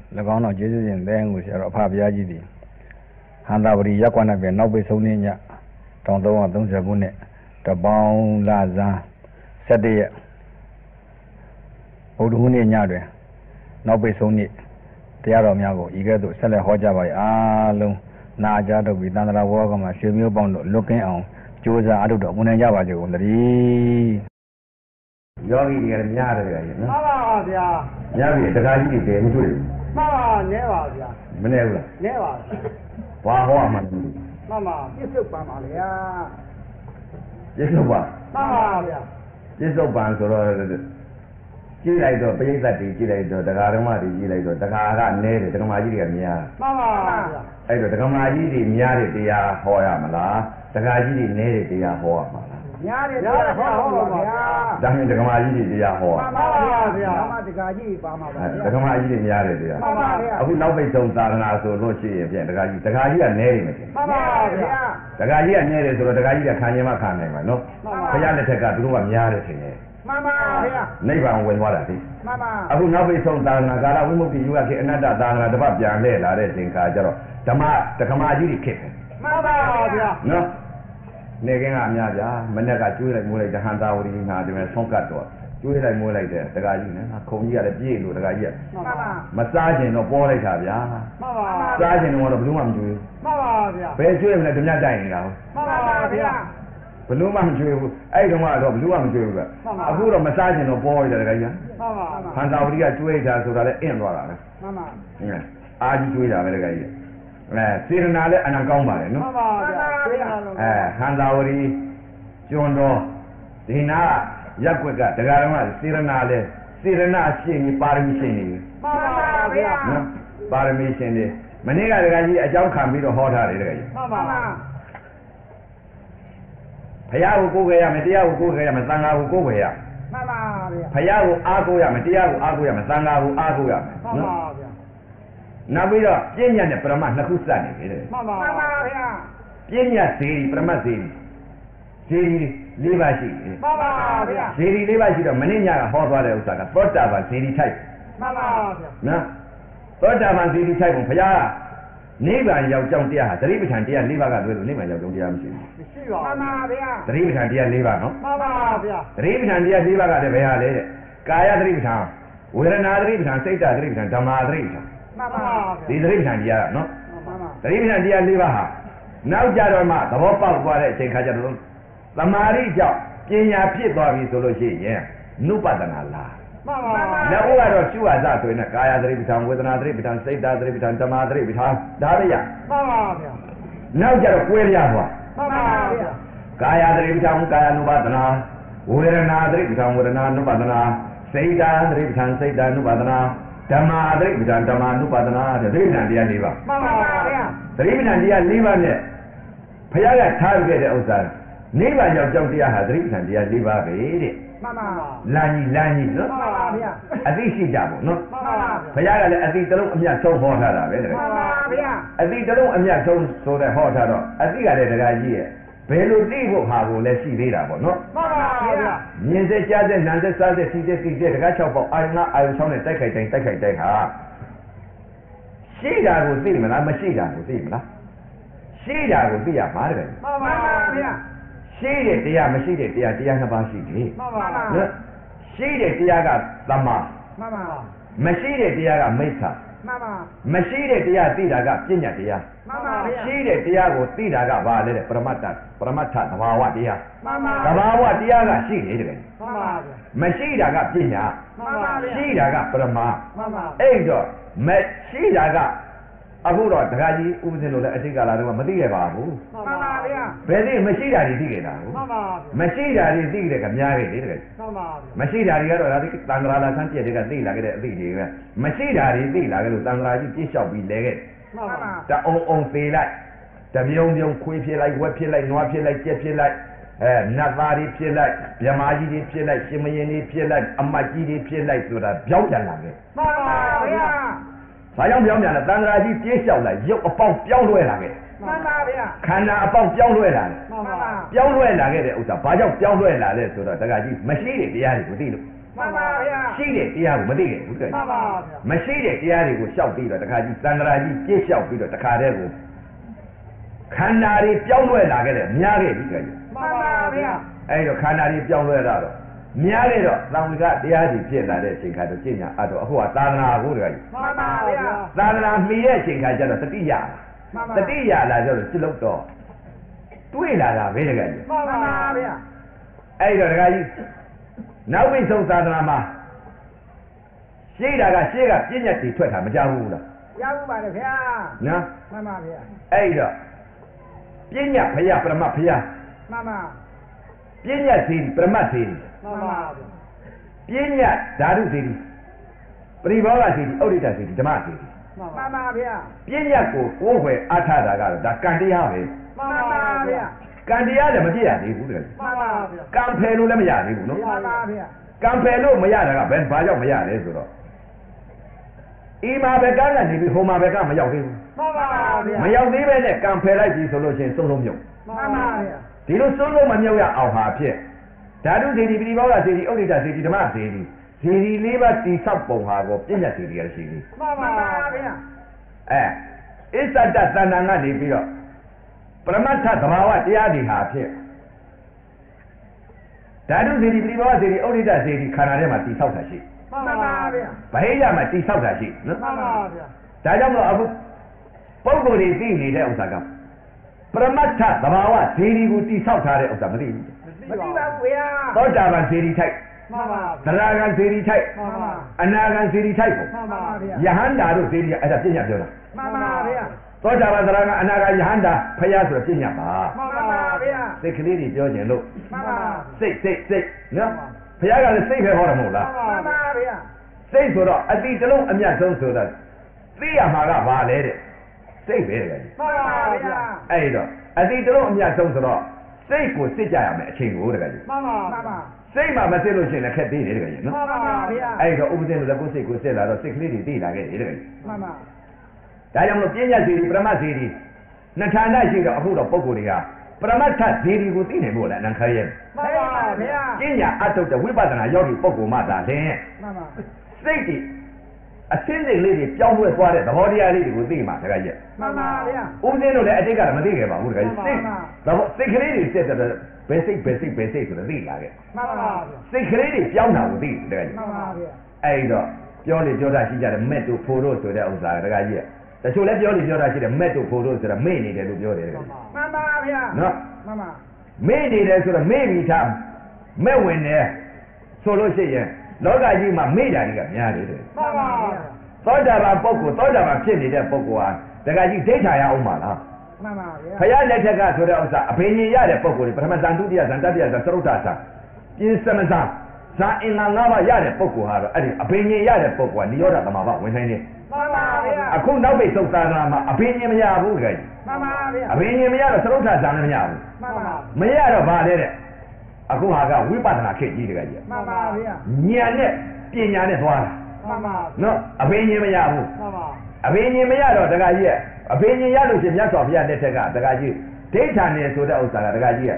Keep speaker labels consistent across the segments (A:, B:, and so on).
A: ၎င်းတော်ကျေးဇူးရှင်သဲငူဆရာတော်အဖဘုရားကြီးသည်ဟန္တာဝရီရက်ကွက်နဲ့ပဲနောက်ပိတ်ဆုံးနေ့ည1330ခုနှစ်တပေါင်းလဇန်း17ရက်ဗုဒ္ဓဟူးနေ့ညတွင်နောက်ပိတ်ဆုံးနေ့တရားတော်များကိုဤကဲ့သို့ဆက်လက်ဟောကြားပါ၏အားလုံးနာကြားတော့ပြီးတန်ត្រာဘောကမှာရွှေမျိုးပေါင်းတို့လွတ်ကင်းအောင်ကြိုးစားအထုတော်မူနိုင်ကြပါစေကုန်သတည်းယောဂီတွေကများတယ်ကြာနော်မှန်ပါဗျာများပြီတခါကြီးတွေတည်းမတွေ့ဘူးမှန်ပါနဲပါဗျာမနဲဘူးလားနဲပါဘာဟောမှမသိဘူးမှန်ပါပြစ္ဆုတ်ပံပါလေဗျာပြစ္ဆုတ်ပံမှန်ပါဗျာပြစ္ဆုတ်ပံဆိုတော့ကြည့်လိုက်တော့ပရိသတ်တွေကြည့်လိုက်တော့တရားဓမ္မတွေကြည့်လိုက်တော့တရားကနဲတယ်ဓမ္မကြီးတွေကများမှန်ပါဗျာအဲ့တော့ဓမ္မကြီးတွေများတဲ့တရားဟောရမလားတရားကြီးတွေနဲတဲ့တရားဟောရမှာလားများတယ်ဟောပါဗျာဒါနဲ့ဓမ္မကြီးတွေတရားဟောမှန်ပါဗျာဓမ္မတရားကြီးပါမှာပါဗျာဓမ္မကြီးတွေများတယ်တရားမှန်ပါဗျာအခုနောက်ပိတ်ဆုံးသာသနာဆိုလို့ရှိရင်ဖြင့်တရားကြီးကနဲတယ်မထင်မှန်ပါဗျာတရားကြီးကနဲတယ်ဆိုတော့တရားကြီးကခံရင်မှခံနိုင်မှာနော်ဘုရားလက်ထက်ကသူတို့ကများတယ်ထင်တယ်မှန်ပါဗျာနိဗ္ဗာန်ဝင်သွားတာဒီမှန်ပါအခုနောက်ပိတ်ဆုံးသာသနာကာလဝိမု ക്തി ယုဂခေအနတ္တသာသနာတစ်ပတ်ပြန်လှည့်လာတဲ့အချိန်ခါကျတော့ဓမ္မကြီးတွေခက်တယ်မှန်ပါဗျာနော်နေကင်းကအများဗျာမနေ့ကကျွေးလိုက်မိုးလိုက်တဟန်သာဝရီငါဒီမဲ့ဆုံးကတ်တော့ကျွေးလိုက်မိုးလိုက်တဲ့တက္ကကြီးနဲ့ခုံကြီးကလည်းပြည့်လို့တက္ကကြီးကမှန်ပါမစားခြင်းတော့ပေါ်လိုက်တာဗျာမှန်ပါစားခြင်းတော့ဘယ်သူမှမကျွေးဘူးမှန်ပါဗျာဘယ်ကျွေးမလဲဓမြတိုက်နေတာဟုတ်မှန်ပါဗျာဘယ်သူမှမကျွေးဘူးအဲ့ဒီတော့ဘယ်သူမှမကျွေးဘူးကအခုတော့မစားခြင်းတော့ပေါ်လိုက်တဲ့တက္ကကြီးကမှန်ပါဟန်သာဝရီကကျွေးတာဆိုတာလည်းအင့်သွားတာပဲမှန်ပါအာကြီးကျွေးတာပဲတက္ကကြီးစေရနာလည်းအနံကောင်းပါလေနော်မှန်ပါဗျာစေရနာလုံးဟန္တာဝရီကျွန်းတော်ဒီနာရက်ွက်ကတရားတော်ကစေရနာလည်းစေရနာရှိနေပါရမီရှိနေမှန်ပါဗျာနော်ပါရမီရှင်နေမနေ့ကတရားကြီးအကြောင်းခံပြီးတော့ဟောထားတယ်တရားကြီးမှန်ပါဘုရားကိုကိုးခဲ့ရမယ်တရားကိုကိုးခဲ့ရမယ်သံဃာကိုကိုးခဲ့ရမှန်ပါဗျာဘုရားကိုအားကိုးရမယ်တရားကိုအားကိုးရမယ်သံဃာကိုအားကိုးရမယ်မှန်ပါဗျာနောက်ပြီးတော့ပြဉ္ညာနဲ့ပရမတ်နှစ်ခုစနေတယ်မှန်ပါဗျာပြဉ္ညာဇေဒီပရမတ်ဇေဒီ၄ပါးရှိတယ်မှန်ပါဗျာဇေဒီ၄ပါးရှိတော့မင်းညကဟောသွားတဲ့ဥစ္စာကသောတာပန်ဇေဒီထိုက်မှန်ပါဗျာနော်သောတာပန်ဇေဒီထိုက်ကိုဘုရားနိဗ္ဗာန်ရောက်ကြောင်းတရားဟာသတိပဋ္ဌာန်တရား၄ပါးကလွဲလို့နိဗ္ဗာန်ရောက်ကြောင်းတရားမရှိဘူးမရှိပါဘူးမှန်ပါဗျာသတိပဋ္ဌာန်တရား၄ပါးနော်မှန်ပါဗျာသတိပဋ္ဌာန်တရား၄ပါးကလည်းဘယ်ဟာလဲတဲ့ကာယသတိပဋ္ဌာန်ဝေဒနာသတိပဋ္ဌာန်စိတ်ဓာတ်သတိပဋ္ဌာန်ဓမ္မသတိပဋ္ဌာန်မှန်ပါဒီသတိပဋ္ဌာန်တရားကနော်မှန်ပါသတိပဋ္ဌာန်တရား၄ပါးဟာနောက်ကြတော့မှသဘောပေါက်သွားတဲ့အချိန်ခါကျတော့သမာဓိကြောင့်ပညာဖြစ်သွားပြီဆိုလို့ရှိရင်နုပဒနာလားမှန်ပါနောက်ကတော့ရှုရစဆိုရင်ကာယသတိပဋ္ဌာန်ဝေဒနာသတိပဋ္ဌာန်စိတ်ဓာတ်သတိပဋ္ဌာန်ဓမ္မသတိပဋ္ဌာန်ဒါတွေရမှန်ပါဗျာနောက်ကြတော့ကွဲပြားသွားမှန်ပါဗျာကာယသတိပဋ္ဌာန်ကာယ ानु ပါဒနာဝေဒနာသတိပဋ္ဌာန်ဝေဒနာ ानु ပါဒနာစိတ်ဓာတ်သတိပဋ္ဌာန်စိတ်ဓာတ် ानु ပါဒနာဓမ္မသတိပဋ္ဌာန်ဓမ္မ ानु ပါဒနာတဲ့သတိပဋ္ဌာန်တရား၄ပါးမှန်ပါဗျာသတိပဋ္ဌာန်တရား၄ပါးနဲ့ဘုရားကထားခဲ့တဲ့ဥစ္စာနိဗ္ဗာန်ရောက်ကြောင်းတရားဟာသတိပဋ္ဌာန်တရား၄ပါးပဲတဲ့မှန်ပါလမ်းကြီးနော်မှန်ပါဗျာအသိရှိကြပေါ့နော်မှန်ပါဘုရားကလည်းအသိတလုံးအမြတ်ဆုံးဟောထားတာပဲတဲ့မှန်ပါဗျာအသိတလုံးအမြတ်ဆုံးဆိုတဲ့ဟောထားတော့အသိကလည်းတရားကြီးရဲ့ဘယ်လိုသိဖို့ဟာကိုလည်းရှိသေးတာပေါ့နော်မှန်ပါဗျာမြင်စေကြားစေနားစေစားစေသိစေသိစေတကား6ပေါက်အာရုံအာရုံ6နဲ့တိုက်ခိုက်တိုင်းဟာရှိတာကိုသိမလားမရှိတာကိုသိမလားရှိတာကိုသိရမှာတဲ့မှန်ပါဗျာရှိတဲ့တရားမရှိတဲ့တရားနှစ်ပါးရှိတယ်မှန်ပါနော်ရှိတဲ့တရားကသမ္မာမှန်ပါမရှိတဲ့တရားကမိစ္ဆာမှန်ပါမရှိတဲ့တရားသိတာကပညာတရားမှန်ပါဗျာရှိတဲ့တရားကိုသိတာကဘာလဲတဲ့ပရမတ္ထသဘာဝတရားမှန်ပါသဘာဝတရားကရှိတယ်တဲ့မှန်ပါဗျာမရှိတာကပညာမှန်ပါရှိတာကပရမမှန်ပါအဲ့တော့မရှိတာကအခုတော့တခါကြီးဥပဇင်းလို့လည်းအတိတ်ကာလတုန်းကမသိခဲ့ပါဘူးမှန်ပါဗျာဘယ်သိမရှိတာတွေသိခဲ့တာကိုမှန်ပါမရှိတာတွေသိတဲ့ကများခဲ့တယ်တဲ့မှန်ပါမရှိတာတွေကတော့ဒါဒီတန်ត្រာလာဆန်းပြည့်တွေကသိလာခဲ့တဲ့အသိတွေကမရှိတာတွေသိလာခဲ့လို့တန်ត្រာကြီးပြည့်လျှောက်ပြီးလဲခဲ့မှန်ပါတအုံသေးလိုက်တပြုံခွေးဖြစ်လိုက်ဝက်ဖြစ်လိုက်နွားဖြစ်လိုက်ကြက်ဖြစ်လိုက်နတ်သားတွေဖြစ်လိုက်မြမာကြီးတွေဖြစ်လိုက်ရှင်မင်းတွေဖြစ်လိုက်အမတ်ကြီးတွေဖြစ်လိုက်ဆိုတာပြောင်းပြန်လာခဲ့မှန်ပါဗျာဘာကြောင့်ပြောင်းပြန်လဲတန်ត្រာကြီးပြေးလျှောက်လိုက်ရုပ်အပေါက်ပြောင်းလွှဲလာခဲ့မှန်ပါဗျာခန္ဓာအပေါက်ပြောင်းလွှဲလာတယ်မှန်ပါပြောင်းလွှဲလာခဲ့တဲ့ဥစ္စာဘာကြောင့်ပြောင်းလွှဲလာလဲဆိုတော့တက္ကကြီးမရှိတဲ့တရားတွေကိုသိလို့မှရှိတဲ့တရားကိုမသိခဲ့ဘူးတကယ်မရှိတဲ့တရားတွေကိုရှောက်ပြီးတော့တခါကြီးသန္တရာကြီးပြည့်လျှောက်ပြီးတော့တခါတည်းကိုခန္ဓာတွေပြောင်းလဲလာခဲ့တယ်များခဲ့ပြီတကယ်အဲ့တော့ခန္ဓာတွေပြောင်းလဲလာတော့များခဲ့တော့သံဝေကတရားကြီးဖြစ်လာတဲ့အချိန်ခါတော့ကျင့်ညာအဲ့တော့အခုကသာသနာကိုတကယ်သာသနာမှီတဲ့အချိန်ခါကျတော့တတိယတတိယလာကြတော့စိတ်လုံးတော့တွေးလာတာပဲတကယ်ကြီးအဲ့တော့တကယ်ကြီးနောက်ပိတ်ဆုံးသာသနာမှာရှိတာကရှေ့ကပြည့်ညတ်တွေထွက်တာမကြဘူးလားကြားဘူးပါလေခင်ဗျာနော်မှန်ပါဗျာအဲ့တော့ပြည့်ညတ်ဖယားပရမတ်ဖယားမှန်ပါပြည့်ညတ်စီပရမတ်စီမှန်ပါဗျာပြည့်ညတ်ဓာတုစီပရိဘောဂစီဥဒိတစီဓမ္မစီမှန်ပါဗျာပြည့်ညတ်ကိုကိုယ်ွယ်အားထားတာကတော့ဒါကံတရားပဲမှန်ပါဗျာကံတရားလည်းမပြည့်ရသေးဘူးတကယ်မှန်ပါဗျာကံဖယ်လို့လည်းမရသေးဘူးနော်မှန်ပါဗျာကံဖယ်လို့မရတာကဘယ်ဘာကြောင့်မရလဲဆိုတော့ဤမှာပဲကံကနေပြီးဟိုမှာပဲကမရောက်သေးဘူးမှန်ပါဗျာမရောက်သေးပဲနဲ့ကံဖယ်လိုက်ပြီဆိုလို့ရှိရင်စုံလုံးမြုပ်မှန်ပါဗျာဒီလိုစုံလုံးမမြုပ်ရအောင်ဟာဖြစ်ဓာတုစေတီပရိဘောဂစေတီဥဒိတစေတီဓမ္မစေတီစေတီလေးပါးတိဆောက်ပုံဟာကိုပြည့်ညတ်စေတီရရှိသေးမှန်ပါဗျာအစ္ဆဒသန္တန်ကနေပြီးတော့ပရမတ္ထသဘာဝတရားတွေဟာဖြစ်ဓာတုစေတီပရိဘောဂစေတီဥဒိတစေတီခန္ဓာထဲမှာတိဆောက်တာရှိမှန်ပါဗျာဗဟိယမှာတိဆောက်တာရှိနော်မှန်ပါဗျာဒါကြောင့်မို့အခုပုဂ္ဂိုလ်တွေသိနေတဲ့ဥစ္စာကပရမတ္ထသဘာဝစေတီကိုတိဆောက်ထားတဲ့ဥစ္စာမသိဘူးမသိပါဘူးဗျာသောတာပန်စေတီထိုက်မှန်ပါသရဂံစေတီထိုက်မှန်ပါအနာဂံစေတီထိုက်ပေါ့မှန်ပါဗျာယဟန္တာတို့စေတီအဲ့ဒါပြည့်ညတ်ပြောတာမှန်ပါဗျာသောတာပန်သရဂံအနာဂံယဟန္တာဖယားဆိုတော့ပြည့်ညတ်ပါမှန်ပါဗျာစိတ်ကလေးတွေပြောခြင်းလို့မှန်ပါစိတ်နော်ဘုရားကလည်းစိတ်ပဲဟောတယ်မဟုတ်လားမှန်ပါဗျာစိတ်ဆိုတော့အတိတလုံးအမြတ်ဆုံးဆိုတာသိရမှာကဘာလဲတဲ့စိတ်ပဲတကယ်မှန်ပါဗျာအဲ့တော့အတိတလုံးအမြတ်ဆုံးဆိုတော့စိတ်ကိုစစ်ကြရမယ်အချိန်ကိုတကယ်မှန်ပါစိတ်မှမစစ်လို့ရှိရင်လည်းခက်သေးတယ်တကယ်နော်မှန်ပါဗျာအဲ့တော့ဥပဒေလို့ကိုယ်စိတ်ကိုစစ်လာတော့စိတ်ကလေးတွေသိလာခဲ့တယ်တကယ်မှန်ပါဒါကြောင့်မလို့ပြဉ္ညာစီပရမတ်စီနှစ်ဌာနရှိတော့အခုတော့ပုဂ္ဂိုလ်တွေကပရမတ္ထဇေဒီကိုသိနိုင်ဖို့လည်းအနံခရဲမှန်ပါဗျာကျင့်ညာအထုတ်တဲ့ဝိပဿနာယောဂီပုဂ္ဂိုလ်မှသာလင်းမှန်ပါစိတ်တွေအစင်းစိတ်လေးတွေပြောင်းလဲသွားတဲ့သဘောတရားလေးတွေကိုသိမှာတခါကြီးမှန်ပါဗျာဦးဇင်းတို့လည်းအတိတ်ကမသိခဲ့ပါဘူးတခါကြီးစိတ်သဘောစိတ်ကလေးတွေစစ်တဲ့ဘယ်စိတ်ဆိုတော့သိလာခဲ့မှန်ပါဗျာစိတ်ကလေးတွေပြောင်းတာကိုသိတယ်တခါကြီးမှန်ပါဗျာအဲ့တော့ပြောလေပြောတာရှိကြတယ်မက်တို့ဖိုးတို့ဆိုတဲ့ဥစ္စာတခါကြီးတချို့လည်းပြောတာရှိတယ်မက်တို့ဖိုးတို့ဆိုတာမေ့နေတယ်လို့ပြောတယ်မှန်ပါဗျာနော်မှန်ပါမေ့နေတယ်ဆိုတော့မေ့ပြီးသားမဲ့ဝင်တယ်ဆိုလို့ရှိရင်လောကကြီးမှာမေ့တာတွေကများတယ်မှန်ပါဗျာသောတာပန်ပုဂ္ဂိုလ်သောတာပန်ဖြစ်နေတဲ့ပုဂ္ဂိုလ်ဟာတခါကြီးဒိဋ္ဌာရအောင်ပါလားမှန်ပါဗျာဘုရားလက်ထက်ကဆိုတဲ့ဥစ္စာအဘိညာဉ်ရတဲ့ပုဂ္ဂိုလ်တွေပထမဇန်ဒုတိယဇန်တတိယဇန်သရုတ်တာဇန်ပြင်းစမဇန်ဇန်အင်္ဂါ၅ပါးရတဲ့ပုဂ္ဂိုလ်ဟာတော့အဲ့ဒီအဘိညာဉ်ရတဲ့ပုဂ္ဂိုလ်ကနိရောဓသမဘာဝင်နိုင်တယ်မှန်ပါဗျာအခုနောက်ပိတ်သုတ်သာသနာမှာအဘိညာဉ်မရဘူးတကယ်ကြီးမှန်ပါဗျာအဘိညာဉ်မရတော့သရုတ်တာဇန်လည်းမရဘူးမှန်ပါမရတော့ဗာလဲတဲ့အခုဟာကဝိပဿနာခေတ်ကြီးတကယ်ကြီးမှန်ပါဗျာဉာဏ်နဲ့ပညာနဲ့သွားတာမှန်ပါနော်အဘိညာဉ်မရဘူးမှန်ပါအဘိညာဉ်မရတော့တကယ်ကြီးအဘိညာဉ်ရလို့ရှိရင်မြတ်စွာဘုရားလက်ထက်ကတကယ်ကြီးဒိဋ္ဌာနယ်ဆိုတဲ့ဥစ္စာကတကယ်ကြီး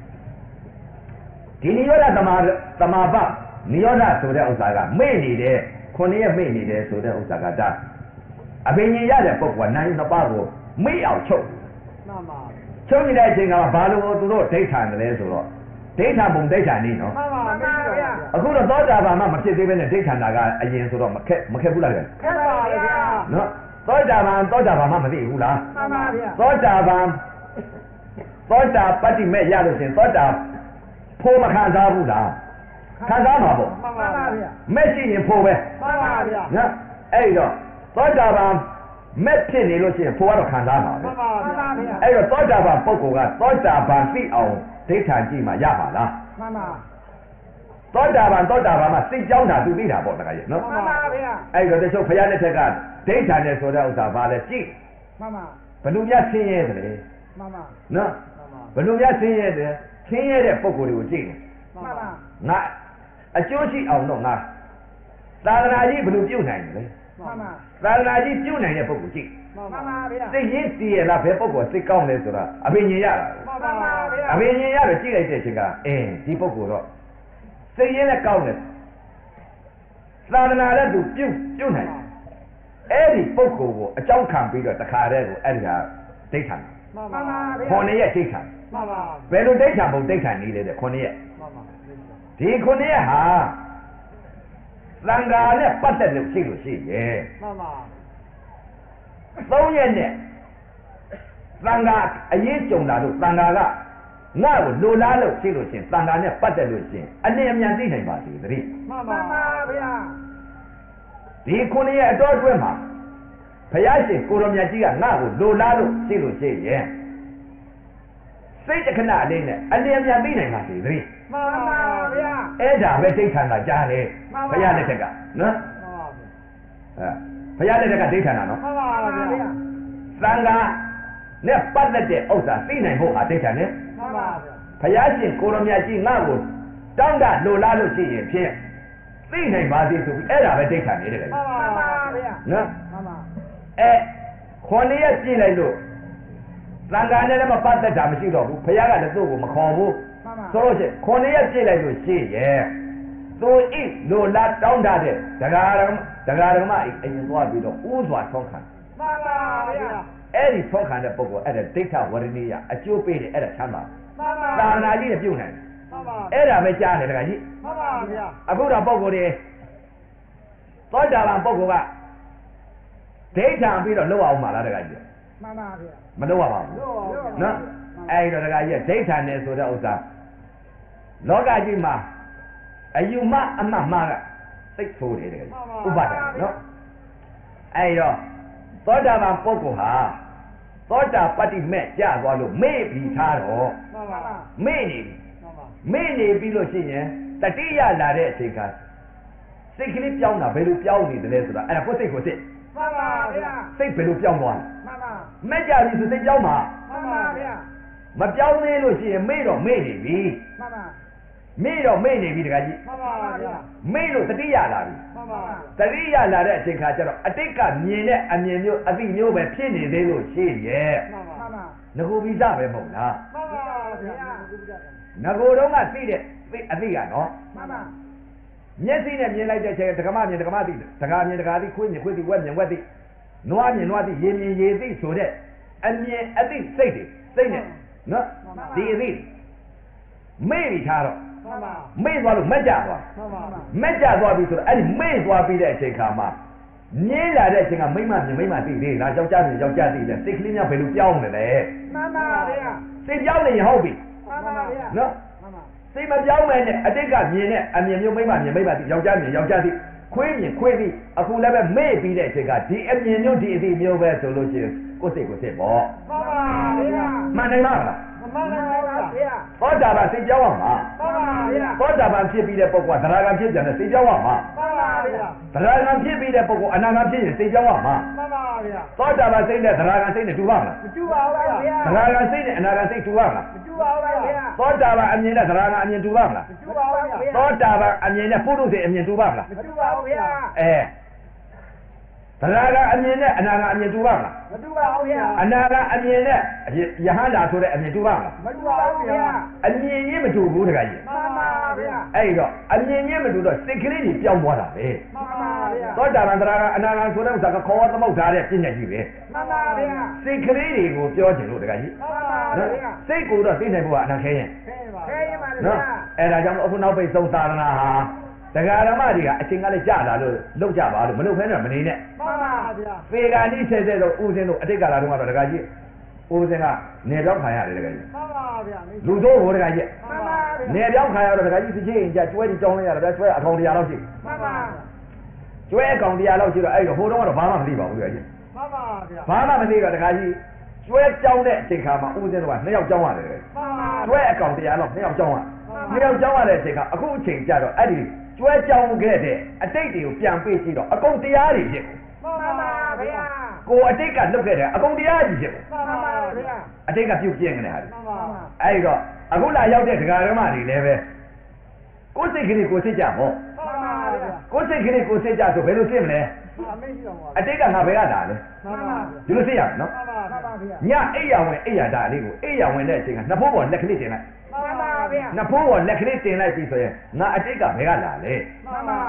A: ဒီနိရောဓသမာပနိရောဓဆိုတဲ့ဥစ္စာကမေ့နေတယ်9ရက်မေ့နေတယ်ဆိုတဲ့ဥစ္စာကဒါအဘိညာဉ်ရတဲ့ပုဂ္ဂိုလ်ကနိုင်နှစ်ပါးကိုမေ့အောင်ချုပ်မှန်ပါချုပ်နေတဲ့အချိန်ကဘာလို့သူတို့ဒိဋ္ဌာနယ်လဲဆိုတော့ဒိဋ္ဌာဘုံဒိဋ္ဌာနည်းနော်မှန်ပါဗျာအခုတော့သောတာပန်မှမဖြစ်သေးပဲနဲ့ဒိဋ္ဌာနာကအရင်ဆိုတော့မခက်ဘူးလားခက်ပါဗျာနော်သောတာပန်မှမသိဘူးလားမှန်ပါဗျာသောတာပတ္တိမဲ့ရလို့ရှင်သောတာဖိုးမခံစားဘူးလားခံစားမှာပေါ့မှန်ပါဗျာမဲ့ရှိရင်ဖိုးပဲမှန်ပါဗျာနော်အဲ့တော့သောတာပန်မဲ့ဖြစ်နေလို့ရှိရင်ဖိုးကတော့ခံစားမှာပဲမှန်ပါဗျာအဲ့တော့သောတာပန်ပုဂ္ဂိုလ်ကသောတာပန်သိအောင်ဒိဋ္ဌာန်ကြည့်မှရပါလားမှန်ပါသောတာပန်မှာစိတ်ကြောင်းတာသူသိတာပေါ့တခါကြီးနော်မှန်ပါဗျာအဲ့တော့တချို့ဘုရားလက်ထက်ကဒိဋ္ဌာန်နဲ့ဆိုတဲ့ဥစ္စာဘာလဲကြည့်မှန်ပါဘလူမြတ်ဆင်းရဲတယ်လေမှန်ပါနော်ဘလူမြတ်ဆင်းရဲတယ်ဆင်းရဲတဲ့ပုဂ္ဂိုလ်တွေကိုကြည့်တယ်မှန်ပါငါအကျိုးရှိအောင်တော့ငါသာသနာကြီးဘလူပြုတ်နိုင်တယ်လေမှန်ပါသာသနာကြီးပြုတ်နိုင်တဲ့ပုဂ္ဂိုလ်ကြည့်မှန်ပါဗျာစိတ်ရင်းတည်ရလားဘယ်ပုဂ္ဂိုလ်စိတ်ကောင်းလဲဆိုတာအဘိညာဉ်ရတာမှန်ပါဗျာအဘိညာဉ်ရတော့ကြည့်လိုက်တဲ့အချိန်ကဒီပုဂ္ဂိုလ်တော့စိတ်ရင်းလည်းကောင်းတယ်သာသနာလည်းသူပြုတ်နိုင်အဲ့ဒီပုဂ္ဂိုလ်ကိုအကြောင်းခံပြီးတော့တခါတည်းကိုအဲ့ဒီဟာဒိဋ္ဌံမှန်ပါဗျာခေါင်းရဲ့ဒိဋ္ဌံမှန်ပါဘယ်လိုဒိဋ္ဌံဘုံဒိဋ္ဌံနည်းလဲတဲ့ခေါင်းရဲ့မှန်ပါဒီခေါင်းရဲ့ဟာသံဃာနဲ့ပတ်သက်လို့ရှိလို့ရှိရဲ့မှန်ပါ3ရက်နဲ့သံဃာအရေးကြုံလာလို့သံဃာကငါ့ကိုလိုလားလို့ရှိလို့ရှင်သံဃာနဲ့ပတ်သက်လို့ရှင်အလင်းအမြန်သိနိုင်ပါစေတည်းမှန်ပါဗျာဒီ9ရက်အတော်အတွင်းမှာဘုရားရှင်ကိုရောမြတ်ကြီးကငါ့ကိုလိုလားလို့ရှိလို့ရှိရဲ့စိတ်တခဏအလေးနဲ့အလင်းအမြန်သိနိုင်ပါစေတည်းမှန်ပါဗျာအဲ့ဒါပဲသိဋ္ဌာန်ကကြားတယ်ဘုရားလက်ထက်ကနော်ဘုရားလက်ထက်ကဒိဋ္ဌာန်နော်မှန်ပါဗျာသံဃာနဲ့ပတ်သက်တဲ့ဥစ္စာသိနိုင်ဖို့ဟာဒိဋ္ဌာန်နဲ့မှန်ပါဗျာဘုရားရှင်ကိုရောမြတ်ကြီးငါ့ကိုတောင်းတလိုလားလို့ရှိရင်ဖြင့်သိနိုင်ပါစေဆိုပြီးအဲ့ဒါပဲဒိဋ္ဌာန်နေတယ်လေမှန်ပါဗျာနော်မှန်ပါခွန်ရက်ပြည့်လိုက်လို့သံဃာနဲ့လည်းမပတ်သက်တာမရှိတော့ဘူးဘုရားကလည်းသူ့ကိုမခေါ်ဘူးဆိုလို့ရှိရင်ခွန်ရက်ပြည့်လိုက်လို့ရှိရဲ့သူဣလိုလားတောင်းတတဲ့ဒကာရမအိမ်သွားပြီးတော့ဥစွာဆုံးခံမှန်ပါဗျာအဲ့ဒီဆုံးခံတဲ့ပုဂ္ဂိုလ်အဲ့ဒါဒိဋ္ဌဝရဏိယအကျိုးပေးတယ်အဲ့ဒါချမ်းသာမှန်ပါသာနာကြီးနဲ့ပြုတ်နိုင်မှန်ပါအဲ့ဒါပဲကြားတယ်ဒကာကြီးမှန်ပါဗျာအခုတော့ပုဂ္ဂိုလ်တွေသောတာပန်ပုဂ္ဂိုလ်ကဒိဋ္ဌံပြီးတော့လောက်အောင်ပါလားဒကာကြီးမှန်ပါဗျာမလောက်ပါဘူးနော်အဲ့တော့ဒကာကြီးဒိဋ္ဌံနဲ့ဆိုတဲ့ဥစ္စာလောကကြီးမှာအယူမအမှတ်မှားကသိဆိုးတယ်ဒကာကြီးဥပါဒံနော်အဲ့တော့သောတာပန်ပုဂ္ဂိုလ်ဟာသောတာပတ္တိမဲ့ကြာသွားလို့မေ့ပြီးထားတော့မေ့နေပြီလို့ရှိရင်တတိယလာတဲ့အချိန်ကစိတ်ကလေးပြောင်းတာဘယ်လိုပြောင်းနေတယ်လဲဆိုတာအဲ့ဒါကိုယ်စိတ်မှန်ပါဗျာစိတ်ဘယ်လိုပြောင်းသွားလဲမှန်ပါမဲ့ကြပြီဆိုစိတ်ပြောင်းမှာမှန်ပါဗျာမပြောင်းသေးလို့ရှိရင်မေ့တော့မေ့နေပြီမှန်ပါမေ့တော့မေ့နေပြီတခါကြီးမှန်ပါဗျာမေ့လို့တတိယလာပြီမှန်ပါတတိယလာတဲ့အချိန်ခါကျတော့အတိတ်ကမြင်တဲ့အမြင်မျိုးအသိမျိုးပဲဖြစ်နေသေးလို့ရှိရဲ့မှန်ပါငကိုပိစပဲမဟုတ်လားမှန်ပါဗျာငကိုတုံးကသိတဲ့အသိကနော်မှန်ပါမျက်စိနဲ့မြင်လိုက်တဲ့အချိန်ဒကမမြင်ဒကမသိဒကာမြင်ဒကာသိခွေးမြင်ခွေးသိဝက်မြင်ဝက်သိနွားမြင်နွားသိရေမြင်ရေသိဆိုတဲ့အမြင်အသိစိတ်နဲ့နော်ဒီအသိမေ့ပြီးထားတော့မေ့သွားလို့မက်ကြသွားမက်ကြသွားပြီဆိုတော့အဲ့ဒီမေ့သွားပြီးတဲ့အချိန်ခါမှာမြင်လာတဲ့အချိန်ကမိမမြင်မိမသိသေးလားယောက်ျားမြင်ယောက်ျားသိတယ်စိတ်ကလေးများဘယ်လိုပြောင်းနေလဲမှန်ပါဗျာစိတ်ပြောင်းနေရင်ဟုတ်ပြီမှန်ပါဗျာနော်စိတ်မပြောင်းမဲနဲ့အတိတ်ကမြင်တဲ့အမြင်မျိုးမိမမြင်မိမသိယောက်ျားမြင်ယောက်ျားသိခွေးမြင်ခွေးသိအခုလည်းပဲမေ့ပြီးတဲ့အချိန်ကဒီအမြင်မျိုးဒီအသိမျိုးပဲဆိုလို့ရှိရင်ကိုယ်စိတ်ပေါ့မှန်ပါဗျာမှန်နိုင်လားမှန်ပါဗျာသောတာပန်စိတ်ပြောင်းအောင်ပါမှန်ပါဗျာသောတာပန်ဖြစ်ပြီးတဲ့ပုဂ္ဂိုလ်ကသရဂံဖြစ်ပြန်တဲ့စိတ်ပြောင်းအောင်ပါမှန်ပါဗျာသရဂံဖြစ်ပြီးတဲ့ပုဂ္ဂိုလ်အနာဂံဖြစ်ရင်စိတ်ပြောင်းအောင်ပါမှန်ပါဗျာသောတာပန်စိတ်နဲ့သရဂံစိတ်နဲ့တူပါမလားမတူပါဘူးဗျာသရဂံစိတ်နဲ့အနာဂံစိတ်တူပါမလားမတူပါဘူးဗျာသောတာပန်အမြင်နဲ့သရဂံအမြင်တူပါမလားမတူပါဘူးဗျာသောတာပန်အမြင်နဲ့ပုရုษေအမြင်တူပါမလားမတူပါဘူးဗျာသရဂံအမြင်နဲ့အနာဂံအမြင်တူပါမလားမတူပါဘူးဗျာအနာဂံအမြင်နဲ့ယဟန္တာဆိုတဲ့အမြင်တူပါမလားမတူပါဘူးဗျာအမြင်ကြီးမတူဘူးတခါကြီးမှန်ပါဗျာအဲ့တော့အမြင်ကြီးမတူတော့စိတ်ကလေးကြီးပြောင်းသွားတာပဲမှန်ပါဗျာသောတာပန်သရဂံအနာဂံဆိုတဲ့ဥစ္စာကခေါ်သမုတ်ထားတဲ့ပြဉ္ညာကြီးပဲမှန်ပါဗျာစိတ်ကလေးတွေကိုပြောချင်လို့တခါကြီးမှန်ပါဗျာစိတ်ကိုတော့သိနိုင်ဖို့ကအနာခဲရင်ခဲရင်ပါဗျာအဲ့ဒါကြောင့်အခုနောက်ပိတ်ဆုံးသာသနာဟာဒကာရမတွေကအချိန်ကလေးကြာလာလို့လောက်ကြပါလို့မလုပ်ခဲနဲ့မနေနဲ့မှန်ပါဗျာသေကာတိဆဲဆဲတော့ဦးစင်းတို့အတိတ်ကလာတော့ကတော့ဒကာကြီးဦးစင်းကနေပြောင်းခံရတယ်ဒကာကြီးမှန်ပါဗျာလူတို့ဟိုဒကာကြီးမှန်ပါဗျာနေပြောင်းခံရတော့ဒကာကြီးတစ်ချိန်ကြာကျွဲကြီးကြောင်းလိုက်ရတယ်ဗျာကျွဲအကောင်တရားလောက်ရှိမှန်ပါကျွဲအကောင်တရားလောက်ရှိတော့အဲ့တော့ဟိုတုန်းကတော့ဘာမှမသိပါဘူးဒကာကြီးမှန်ပါဗျာဘာမှမသိတော့ဒကာကြီးကျွဲကြောင်းတဲ့အချိန်ခါမှာဦးစင်းတို့က2ယောက်ကြောင်းရတယ်မှန်ပါကျွဲအကောင်တရားလောက်2ယောက်ကြောင်းရ2ယောက်ကြောင်းရတဲ့အချိန်ခါအခုအချိန်ကြာတော့အဲ့ဒီကျွဲကြောင်ခဲ့တဲ့အတိတ်တွေကိုပြန်ပေးကြည့်တော့အကုန်တရားတွေဖြစ်ကုန်မှန်ပါဗျာကိုအတိတ်ကလုတ်ခဲ့တဲ့အကုန်တရားကြီးဖြစ်ကုန်မှန်ပါဗျာအတိတ်ကပြုတ်ပြင်းနေတာဟာမှန်ပါအဲ့တော့အခုလာရောက်တဲ့ဒကာရမတွေလည်းပဲကိုယ်စိတ်ကလေးကိုစစ်ကြပေါ့မှန်ပါဗျာကိုယ်စိတ်ကလေးကိုစစ်ကြဆိုဘယ်လိုစစ်မလဲအတိတ်ကငါဘယ်ကလာလဲမှန်ပါဒီလိုစစ်ရနော်မှန်ပါဗျာညအိယာဝင်အိယာတာလေးကိုအိယာဝင်တဲ့အချိန်ကနှစ်ဖို့ပေါ်လက်ကလေးတင်လိုက်မှန်ပါဗျာနှစ်ဖို့ပေါ်လက်ကလေးတင်လိုက်ပြီဆိုရင်ငါအတိတ်ကဘယ်ကလာလဲမှန်ပါ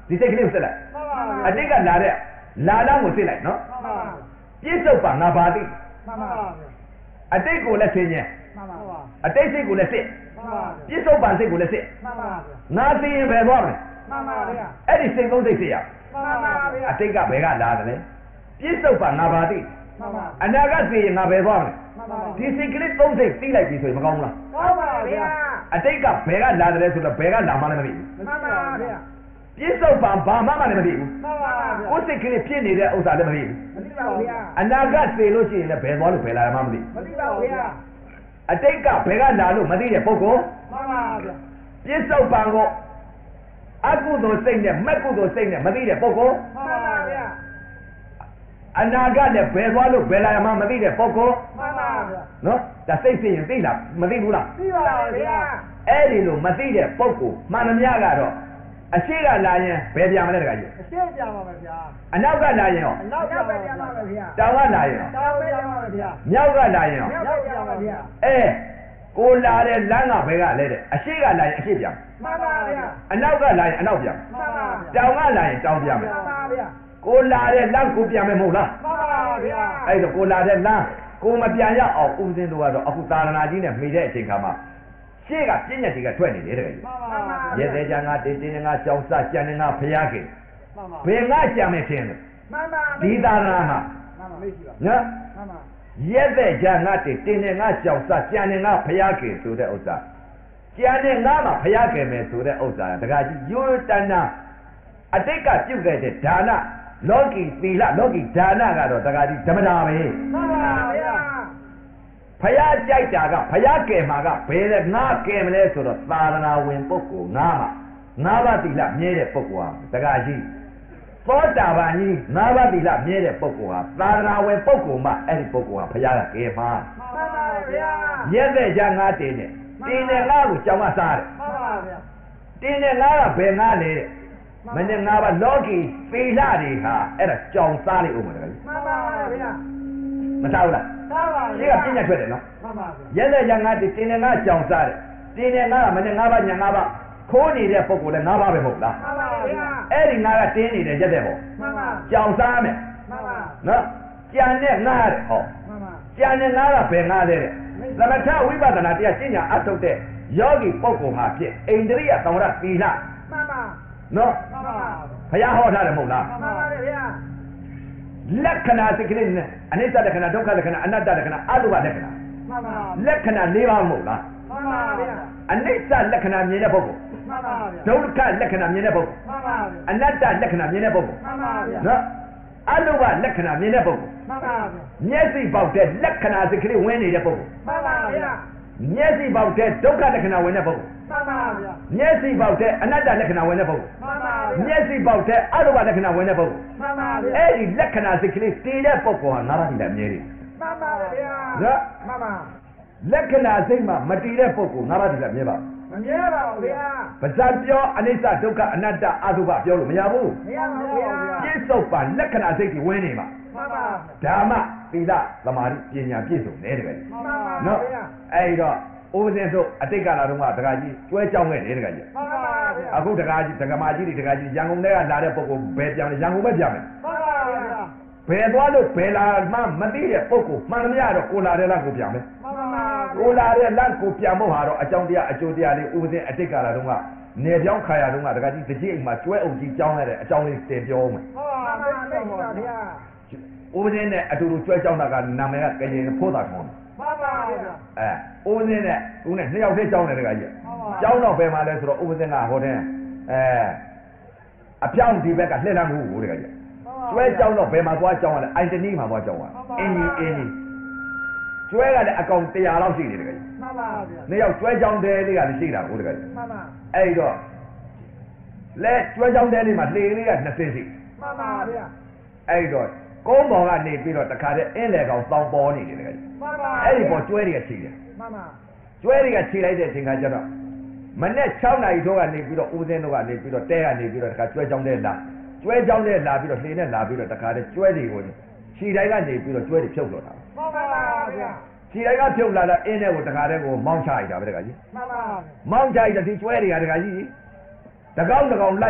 A: ဒီစိတ်ကလေးကိုစစ်လိုက်အတိတ်ကလာတဲ့လာတော့ကိုစစ်လိုက်နော်ပြစ္ဆုတ်ပါငါဘာသိအတိတ်ကိုလည်းဆင်းရဲအတိတ်စိတ်ကိုလည်းစစ်ပြစ္ဆုတ်ပါစိတ်ကိုလည်းစစ်ငါသိရင်ဘယ်သွားမလဲအဲ့ဒီစိတ်သုံးစိတ်စစ်ရအတိတ်ကဘယ်ကလာတယ်လဲပြစ္ဆုတ်ပါငါဘာသိအနာကသိရင်ငါဘယ်သွားမလဲဒီစိတ်ကလေးသုံးစိတ်သိလိုက်ပြီဆိုရင်မကောင်းဘူးလားကောင်းပါဗျာအတိတ်ကဘယ်ကလာတယ်ဆိုတော့ဘယ်ကလာမှလည်းမသိဘူးမှန်ပါဗျာပြစ္ဆုတ်ပါဘာမှလည်းမသိဘူးမှန်ပါဗျာကိုယ်စိတ်ကလေးဖြစ်နေတဲ့ဥစ္စာလည်းမသိဘူးမသိပါဘူးဗျာအနာကသိလို့ရှိရင်လည်းဘယ်သွားလို့ဘယ်လာမှမသိမသိပါဘူးဗျာအတိတ်ကဘယ်ကလာလို့မသိတဲ့ပုဂ္ဂိုလ်မှန်ပါဗျာပြစ္ဆုတ်ပါကိုအကုသိုလ်စိတ်နဲ့မကုသိုလ်စိတ်နဲ့မသိတဲ့ပုဂ္ဂိုလ်မှန်ပါဗျာအနာကနဲ့ဘယ်သွားလို့ဘယ်လာမှမသိတဲ့ပုဂ္ဂိုလ်မှန်ပါဗျာနော်ဒါစိတ်သိရင်သိလားမသိဘူးလားသိပါပါဗျာအဲ့ဒီလိုမသိတဲ့ပုဂ္ဂိုလ်မှန်သမျှကတော့အရှိကလာရင်ဘယ်ပြန်မလဲတခါကြီးအရှိပြန်ပါမယ်ဗျာအနောက်ကလာရင်ရောအနောက်ကပြန်ပါမယ်ဗျာတောင်ကလာရင်ရောတောင်ပြန်ပါမယ်ဗျာမြောက်ကလာရင်ရောမြောက်ပြန်ပါဗျာကိုလာတဲ့လမ်းကဘယ်ကလဲတဲ့အရှိကလာရင်အရှိပြန်မှန်ပါဗျာအနောက်ကလာရင်အနောက်ပြန်မှန်ပါဗျာတောင်ကလာရင်တောင်ပြန်မယ်မှန်ပါဗျာကိုလာတဲ့လမ်းကိုပြန်မယ်မဟုတ်လားမှန်ပါဗျာအဲ့တော့ကိုလာတဲ့လမ်းကိုမပြန်ရအောင်ဦးစင်းတို့ကတော့အခုသာသနာကြီးနဲ့မိတဲ့အချိန်ခါမှာရှေ့ကပြည့်ညက်တွေကထွက်နေတယ်တကယ်ကြီးရဲသေးကြငါတင်းတင်းငါကြောင်စကြံနေငါဖျားခင်ဘယ်ငါကြံမယ်ထင်လဲမှန်ပါဒီသာသနာမှာမှန်ပါမရှိပါနော်မှန်ပါရဲသေးကြငါတင်းတင်းငါကြောင်စကြံနေငါဖျားခင်ဆိုတဲ့ဥစ္စာကြံနေငါမှာဖျားခင်မယ်ဆိုတဲ့ဥစ္စာတကယ်ကြီးယုတနာအတိတ်ကပြုတ်ခဲ့တဲ့ဒါနလောကီသီလလောကီဒါနကတော့တကယ်ကြီးဓမ္မတာပဲမှန်ပါဗျာဖယားကြိုက်တာကဖယားကယ်မှာကဘယ်လဲငါကယ်မလဲဆိုတော့သာသနာဝင်ပုဂ္ဂိုလ်ငါးပါးသီလမြဲတဲ့ပုဂ္ဂိုလ်ဟာတကယ်ကြီးသောတာပန်ကြီးငါးပါးသီလမြဲတဲ့ပုဂ္ဂိုလ်ဟာသာသနာဝင်ပုဂ္ဂိုလ်မှအဲ့ဒီပုဂ္ဂိုလ်ဟာဖယားကကယ်မှာမှန်ပါဗျာရက်တဲ့ကြငါတင်တဲ့ငါကိုကြောင်ကစားတယ်မှန်ပါဗျာတင်တဲ့ငါကဘယ်ငါလဲတဲ့မင်းငါးပါးလောကီသီလတွေဟာအဲ့ဒါကြောင်စားလိုက်ဦးမှာတကယ်ကြီးမှန်ပါဗျာမစားဘူးလားစားပါဗျာဒီကပြည့်ညက်ထွက်တယ်နော်မှန်ပါဗျာရက်တဲ့ကြငါတင်တဲ့ငါကြောင်စားတယ်တင်တဲ့ငါကမင်းငါးပါးညာငါးပါးခိုးနေတဲ့ပုဂ္ဂိုလ်လည်းငါးပါးပဲမဟုတ်လားမှန်ပါဗျာအဲ့ဒီငါကတင်းနေတယ်ရက်တဲ့ဟောမှန်ပါကြောင်စားမယ်မှန်ပါနော်ကြံတဲ့ငါတဲ့ဟောမှန်ပါကြံတဲ့ငါကဘယ်ငါလဲတဲ့သမထဝိပဿနာတရားကျင့်ညာအထုတ်တဲ့ယောဂီပုဂ္ဂိုလ်ဟာဖြစ်အိန္ဒြိယသံဝရသီလမှန်ပါနော်မှန်ပါဘုရားဟောထားတယ်မဟုတ်လားမှန်ပါဗျာလက္ခဏာစိတ်ကလေးနဲ့အနိစ္စလက္ခဏာဒုက္ခလက္ခဏာအနတ္တလက္ခဏာအတုပလက္ခဏာမှန်ပါလက္ခဏာ၄ပါးမဟုတ်လားမှန်ပါဗျာအနိစ္စလက္ခဏာမြင်တဲ့ပုဂ္ဂိုလ်မှန်ပါဗျာဒုက္ခလက္ခဏာမြင်တဲ့ပုဂ္ဂိုလ်မှန်ပါဗျာအနတ္တလက္ခဏာမြင်တဲ့ပုဂ္ဂိုလ်မှန်ပါဗျာနော်အတုပလက္ခဏာမြင်တဲ့ပုဂ္ဂိုလ်မှန်ပါဗျာမျက်စိပေါက်တဲ့လက္ခဏာစိတ်ကလေးဝင်နေတဲ့ပုဂ္ဂိုလ်မှန်ပါဗျာမျက်စိပေါက်တဲ့ဒုက္ခလက္ခဏာဝင်တဲ့ပုဂ္ဂိုလ်မှန်ပါဗျာမျက်စိပေါက်တဲ့အနတ္တလက္ခဏာဝင်တဲ့ပုဂ္ဂိုလ်မှန်ပါဗျာမျက်စိပေါက်တဲ့အတုပလက္ခဏာဝင်တဲ့ပုဂ္ဂိုလ်မှန်ပါဗျာအဲ့ဒီလက္ခဏာစိတ်ကလေးတည်တဲ့ပုဂ္ဂိုလ်ဟာငါးပါးတည်းလည်းမြဲတယ်မှန်ပါဗျာနော်မှန်ပါလက္ခဏာစိတ်မှာမတည်တဲ့ပုဂ္ဂိုလ်ငါးပါးတည်းလည်းမြဲပါမမြဲပါဘူးဗျာပါဇာပြောအနိစ္စဒုက္ခအနတ္တအတုပပြောလို့မရဘူးမရပါဘူးဗျာပြစ္ဆုတ်ပါလက္ခဏာစိတ်ကြီးဝင်နေမှာမှန်ပါဓမ္မသီလသမာဓိပညာပြည့်စုံတယ်တကယ်မှန်ပါနော်အဲ့တော့ဥပဇင်းတို့အတိတ်ကလာတော့ကဒကာကြီးကျွဲကြောင်းခဲ့တယ်ဒကာကြီးမှန်ပါဗျာအခုဒကာကြီးဒကမာကြီးတွေဒကာကြီးရန်ကုန်ထဲကလာတဲ့ပုဂ္ဂိုလ်ဘယ်ပြန်လဲရန်ကုန်ပဲပြန်မယ်မှန်ပါဗျာဘယ်သွားလို့ဘယ်လာမှမသိတဲ့ပုဂ္ဂိုလ်မှန်သမျှတော့ကိုလာတဲ့လမ်းကိုပြန်မယ်မှန်ပါကိုလာတဲ့လမ်းကိုပြန်ဖို့ဟာတော့အကြောင်းတရားအကျိုးတရားလေးဥပဇင်းအတိတ်ကလာတော့ကနေပြောင်းခါရတော့ကဒကာကြီးတကြီးအိမ်မှာကျွဲအုပ်ကြီးကြောင်းရတဲ့အကြောင်းလေးတင်ပြောမယ်မှန်ပါဗျာဥပဇင်းနဲ့အတူတူကျွဲကြောင်းတာကနာမည်ကကရင်ဖိုးတာထုံးမှန်ပါဗျာဥပဇင်းနဲ့သူနဲ့နှစ်ယောက်တည်းကြောင်းတယ်တကကြီးကြောင်းတော့ဘယ်မှာလဲဆိုတော့ဥပဇင်းကဟိုတဲ့အပြောင်းဒီဘက်ကလှည့်လမ်းမှုဟိုတကကြီးကျွဲကြောင်းတော့ဘယ်မှာသွားကြောင်းရလဲအိုင်တနီမှာသွားကြောင်းရအင်းကြီးကျွဲကလည်းအကောင်100လောက်ရှိနေတယ်တကကြီးမှန်ပါဗျာနှစ်ယောက်ကျွဲကြောင်းတဲလေးကလည်းရှိတာဟိုတကကြီးမှန်ပါအဲ့တော့လဲကျွဲကြောင်းတဲလေးမှာလှေလေးက20ရှိမှန်ပါဗျာအဲ့တော့ကုန်းပေါ်ကနေပြီးတော့တခါတည်းအင်းလေကောင်တောင်ပေါ်နေတယ်တကကြီးမှန်ပါအဲ့ဒီပေါ်ကျွဲတွေကခြေတယ်မှန်ပါကျွဲတွေကခြေလိုက်တဲ့အချိန်ခါကျတော့မနေ့6နာရီထိုးကနေပြီးတော့ဦးစင်းတို့ကနေပြီးတော့တဲကနေပြီးတော့တခါကျွဲကြောင်းတဲလာကျွဲကြောင်းတဲလာပြီးတော့လှေနဲ့လာပြီးတော့တခါတည်းကျွဲတွေကိုခြေတိုင်းကနေပြီးတော့ကျွဲတွေဖြုတ်တော့တာမှန်ပါဗျာခြေတိုင်းကဖြုတ်လာတော့အင်းထဲကိုတခါတည်းကိုမောင်းချလိုက်တာပဲတခါကြီးမှန်ပါမောင်းချလိုက်တဲ့ဒီကျွဲတွေကတခါကြီးတကောင်လိုက်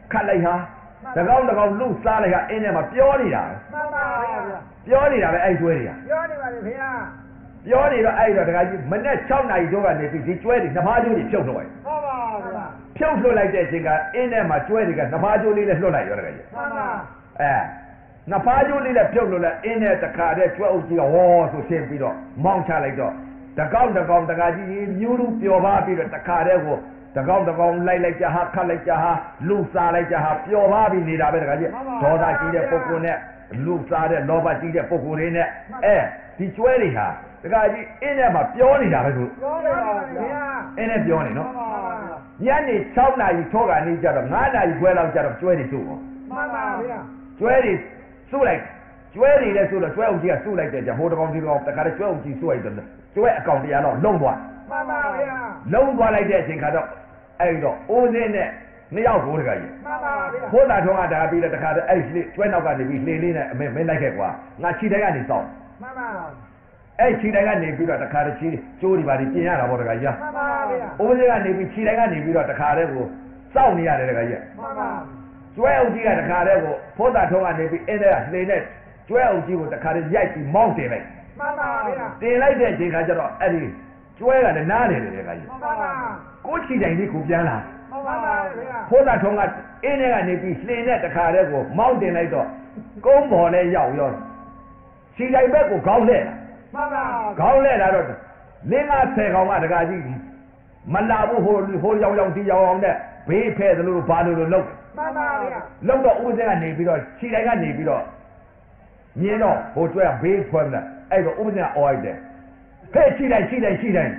A: ခတ်လိုက်ဟာတကောင်းလူစားလိုက်ဟာအင်းထဲမှာပြောနေတာမှန်ပါဗျာပြောနေတာပဲအဲ့ကျွဲတွေကပြောနေပါလေခင်ဗျာပြောနေတော့အဲ့တော့တခါကြီးမနေ့6နာရီကျော်ကနေပြီးဒီကျွဲတွေနှစ်ဖားကျိုးတွေဖြုတ်လို့ဟုတ်ပါဗျာဖြုတ်လွှတ်လိုက်တဲ့အချိန်ကအင်းထဲမှာကျွဲတွေကနှစ်ဖားကျိုးလေးနဲ့လွှတ်လိုက်ရောတခါကြီးမှန်ပါနှစ်ဖားကျိုးလေးနဲ့ဖြုတ်လို့လဲအင်းထဲတခါတည်းကျွဲအုပ်ကြီးကဝေါ်ဆိုရှင်းပြီးတော့မောင်းချလိုက်တော့တကောင်းတခါကြီးမျိုးလူပျော်ပါပြီးတော့တခါတည်းကိုတကောင်းလိုက်ကြဟာခတ်လိုက်ကြဟာလူစားလိုက်ကြဟာပျော်ပါပြီးနေတာပဲတခါကြီးဒေါသကြီးတဲ့ပုဂ္ဂိုလ်နဲ့လူစားတဲ့လောဘကြီးတဲ့ပုဂ္ဂိုလ်တွေနဲ့ဒီကျွဲတွေဟာတခါကြီးအင်းထဲမှာပြောနေတာပဲသူပြောနေပါဗျာအင်းထဲပြောနေနော်ညနေ6နာရီထောကနေကြတော့9နာရီခွဲလောက်ကြတော့ကျွဲတွေစုရောမှန်ပါဗျာကျွဲတွေစုလိုက်ကျွဲတွေလည်းစုတော့ကျွဲအုပ်ကြီးကစုလိုက်တဲ့ကြဟိုတကောင်ဒီကောင်တခါတည်းကျွဲအုပ်ကြီးစုလိုက်တော့ကျွဲအကောင်တရားတော့လုံးသွားမှန်ပါဗျာလုံးသွားလိုက်တဲ့အချိန်ခါတော့အဲ့တော့အိုးစင်းနဲ့နှစ်ယောက်ကိုတခါကြီးမှန်ပါဗျာဖိုးသာထုံးကဒါပြီးတော့တခါတည်းအဲ့ကျွဲနောက်ကနေပြီးလှေလေးနဲ့အမေမင်းလိုက်ခဲ့ကွာငါခြိတိုင်းကနေစောင့်မှန်ပါအဲ့ခြိတိုင်းကနေပြီးတော့တခါတည်းကျိုးဒီပါဒီပြင်ရတာပေါ့တခါကြီးမှန်ပါဗျာအိုးစင်းကနေပြီးခြိတိုင်းကနေပြီးတော့တခါတည်းကိုစောင့်နေရတယ်တခါကြီးမှန်ပါကျွဲအုပ်ကြီးကတခါတည်းကိုဖိုးသာထုံးကနေပြီးအဲ့ဒါလှေနဲ့ကျွဲအုပ်ကြီးကိုတခါတည်းရိုက်ပြီးမောင်းတင်လိုက်မှန်ပါဗျာတင်လိုက်တဲ့အချိန်ခါကျတော့အဲ့ဒီကျွဲကလည်းနားနေတယ်တခါကြီးမှန်ပါကိုခြိတိုင်းလေးကိုပြန်လာမှန်ပါဗျာဖိုးသာထုံးကအင်းထဲကနေပြီးလှေနဲ့တခါတည်းကိုမောင်းတင်လိုက်တော့ကုန်းပေါ်လဲရောက်ရောခြိတိုင်းဘက်ကိုခေါင်းလှဲ့မှန်ပါခေါင်းလှဲ့လာတော့50ကောင်ကတခါကြီးမလာဘူးဟိုရောင်ဒီရောင်နဲ့ဘေးဖဲသလိုဘာလို့လုပ်မှန်ပါဗျာလုံတော့ဦးစင်းကနေပြီးတော့ခြိတိုင်းကနေပြီးတော့မြင်းတော့ဟိုကျွဲဘေးဖွင့်လာအဲ့တော့ဦးစင်းကအော်လိုက်တယ်ဖဲခြိတိုင်းမှန်ပါဗျာခြိတိုင်း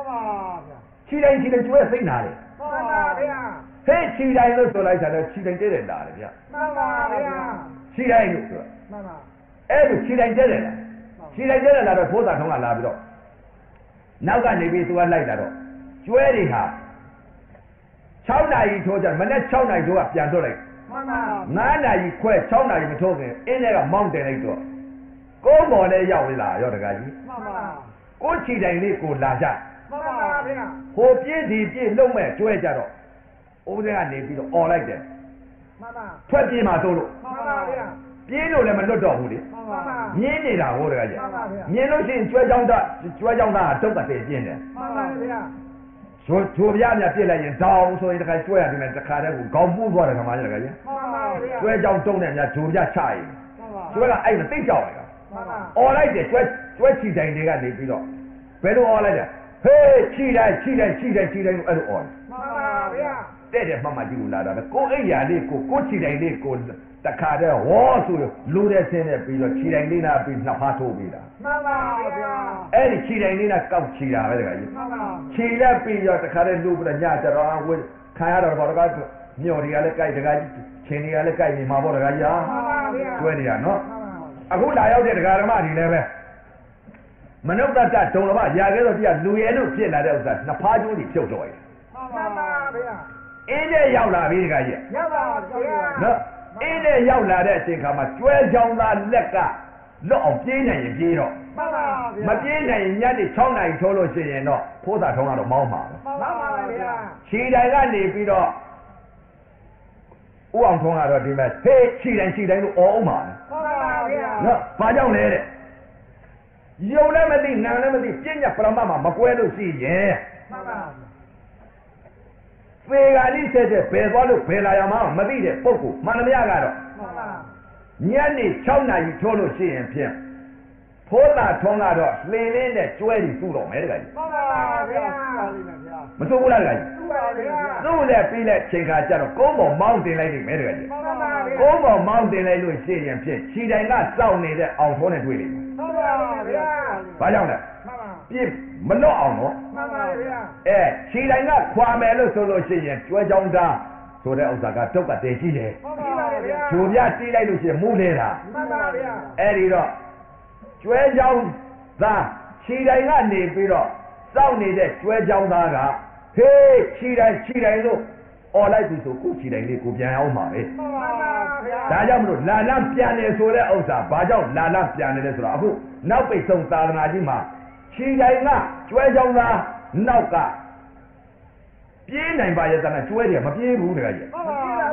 A: ကျွဲစိတ်နာတယ်မှန်ပါဗျာဖဲခြိတိုင်းလို့ဆိုလိုက်တာတော့ခြိတိုင်းတဲတယ်လာတယ်ဗျာမှန်ပါဗျာခြိတိုင်းလို့ဆိုမှန်ပါအဲ့လိုခြိတိုင်းတဲတယ်လားခြိတိုင်းတဲတယ်လာတော့ဖိုးသာထုံးကလာပြီးတော့နောက်ကနေပြီးသူကလိုက်လာတော့ကျွဲတွေဟာ6နာရီထိုးကြမနေ့6နာရီထိုးကပြန်ထွက်လိုက်မှန်ပါ9နာရီခွဲ6နာရီမထိုးခင်အင်းထဲကမောင်းတင်လိုက်တော့ကုန်းပေါ်လည်းရောက်လာရောတကားကြီးမှန်ပါကိုခြိတိုင်လေးကိုလာကြမှန်ပါဗျာဟိုပြည့်ဒီပြည့်လုံးမဲ့ကျွဲကြတော့ဦးစင်းကနေပြီးတော့អော်လိုက်တယ်မှန်ပါထွက်ပြေးမှာသို့လို့မှန်ပါဗျာပြေးလို့လည်းမလွတ်တော့ဘူးလေမှန်ပါမြင်းနေတာဟိုတကားကြီးမှန်ပါဗျာမြင်းလို့ရှိရင်ကျွဲကြောင်းသားတုတ်ကတည်းပြင်းတယ်မှန်ပါဗျာချိုပြားများပြစ်လိုက်ရင်တောင်းဆိုရင်တခါကျွဲရတယ်နဲ့တခါတည်းကိုခေါင်းပူးသွားတယ်ခမကြီးတခါကြီးမှန်ပါဗျာကျွဲကြောင်းတုံးနဲ့များချိုပြားချရင်ကျွဲကအဲ့ဒါသိကြောက်လိုက်တာမှန်ပါអော်လိုက်တယ်ကျွဲခြိတိုင်တွေကနေပြီးတော့ဘယ်လိုអော်လိုက်လဲဟေးခြိတိုင်းလို့အဲ့လိုអော်မှန်ပါဗျာတဲ့မှမကြီးကိုလာတာကိုအိယာလေးကိုခြိတိုင်လေးကိုတခါတည်းဝေါ်ဆိုလူတဲ့ဆင်းနဲ့ပြီးတော့ခြိတိုင်လေးနာပြီးနှစ်ဖားထိုးပြီးတာမှန်ပါဗျာအဲ့ဒီခြိတိုင်လေးနာကောက်ခြိတာပဲတခါကြီးမှန်ပါခြိလက်ပြီးတော့တခါတည်းလူပြီးတော့ညကြတော့ဝေးခံရတော့တခါမြော်တွေကလည်းကြိုက်တခါကြီးချင်းတွေကလည်းကြိုက်နေမှာပေါ့တခါကြီးဟာမှန်ပါဗျာကျွဲနေတာနော်အခုလာရောက်တဲ့ဒကာဓမ္မတွေလည်းပဲမနုဿတဒုံလဘရာခဲ့တော့တရားလူရဲလို့ဖြစ်လာတဲ့ဥစ္စာနှစ်ဖားကျိုးတွေဖြုတ်တော့ရမှန်ပါဗျာအင်းနဲ့ရောက်လာပြီတခါကြီးရောက်ပါဗျာနော်အင်းနဲ့ရောက်လာတဲ့အချိန်ခါမှာကျွဲချောင်းသားလက်ကလွတ်အောင်ပြေးနိုင်ရင်ပြေးတော့မှန်ပါဗျာမပြေးနိုင်ရင်ညနေ6နာရီထိုးလို့ရှိရင်တော့ဖိုးသာထုံးကတော့မောင်းပါပဲမှန်ပါဗျာခြေတိုင်ကနေပြီးတော့ဦးအောင်ထုံးကတော့ဒီမဲ့ဟေးခြေတိုင်လို့អော်အောင်ပါမှန်ပါဗျာနော်ဘာကြောင့်လဲတဲ့ယုံလည်းမသိနာလည်းမသိပြည့်ညက်ပရမတ်မှာမကွဲလို့ရှိရင်မှန်ပါသေဂာလိဆက်တဲ့ဘယ်သွားလို့ဘယ်လာရမှာမသိတဲ့ပုဂ္ဂိုလ်မှန်သမျှကတော့မှန်ပါညနေ6နာရီထိုးလို့ရှိရင်ဖြင့်ဖိုးသာထုံးကတော့လှေလေးနဲ့ကျွဲပြီးစုတော့မယ်တခါကြီးမှန်ပါဗျာမစိုးဘူးလားတခါကြီးစုပါဗျာစုလည်းပြီးလက်ချိန်ခါကျတော့ကုန်းပေါ်မောင်းတင်လိုက်နေမယ်တခါကြီးမှန်ပါဗျာကုန်းပေါ်မောင်းတင်လိုက်လို့ရှိရင်ဖြင့်ခြေတိုင်ကစောင့်နေတဲ့အောင်ထုံးနဲ့တွေ့လိမ့်မယ်မှန်ပါဗျာဘာကြောင့်လဲမှန်ပါပြည့်မလွတ်အောင်နော်မှန်ပါဗျာခြေတိုင်ကခွာမယ်လို့ဆိုလို့ရှိရင်ကျွဲချောင်းသားဆိုတဲ့ဥစ္စာကတုတ်ကတည်းကြီးတယ်မှန်ပါဗျာဂျိုပြတီးလိုက်လို့ရှိရင်မူးနေတာမှန်ပါဗျာအဲ့ဒီတော့ကျွဲချောင်းသားခြေတိုင်ကနေပြီးတော့စောင့်နေတဲ့ကျွဲချောင်းသားကဟေးခြေတိုင်လို့អော်လိုက်ပြီဆိုကိုခြေတိုင်လေးကိုပြန်အောင်ပါပဲမှန်ပါဗျာဒါကြောင့်မလို့လာလန့်ပြန်နေဆိုတဲ့ဥစ္စာဘာကြောင့်လာလန့်ပြန်နေလဲဆိုတော့အခုနောက်ပိတ်ဆုံးသာသနာကြီးမှာခြေတိုင်ကကျွဲချောင်းသားနောက်ကပြေးနိုင်ပါရဲ့တန်းကျွဲတွေကမပြေးဘူးတခါကြီးမှန်ပါဗျာ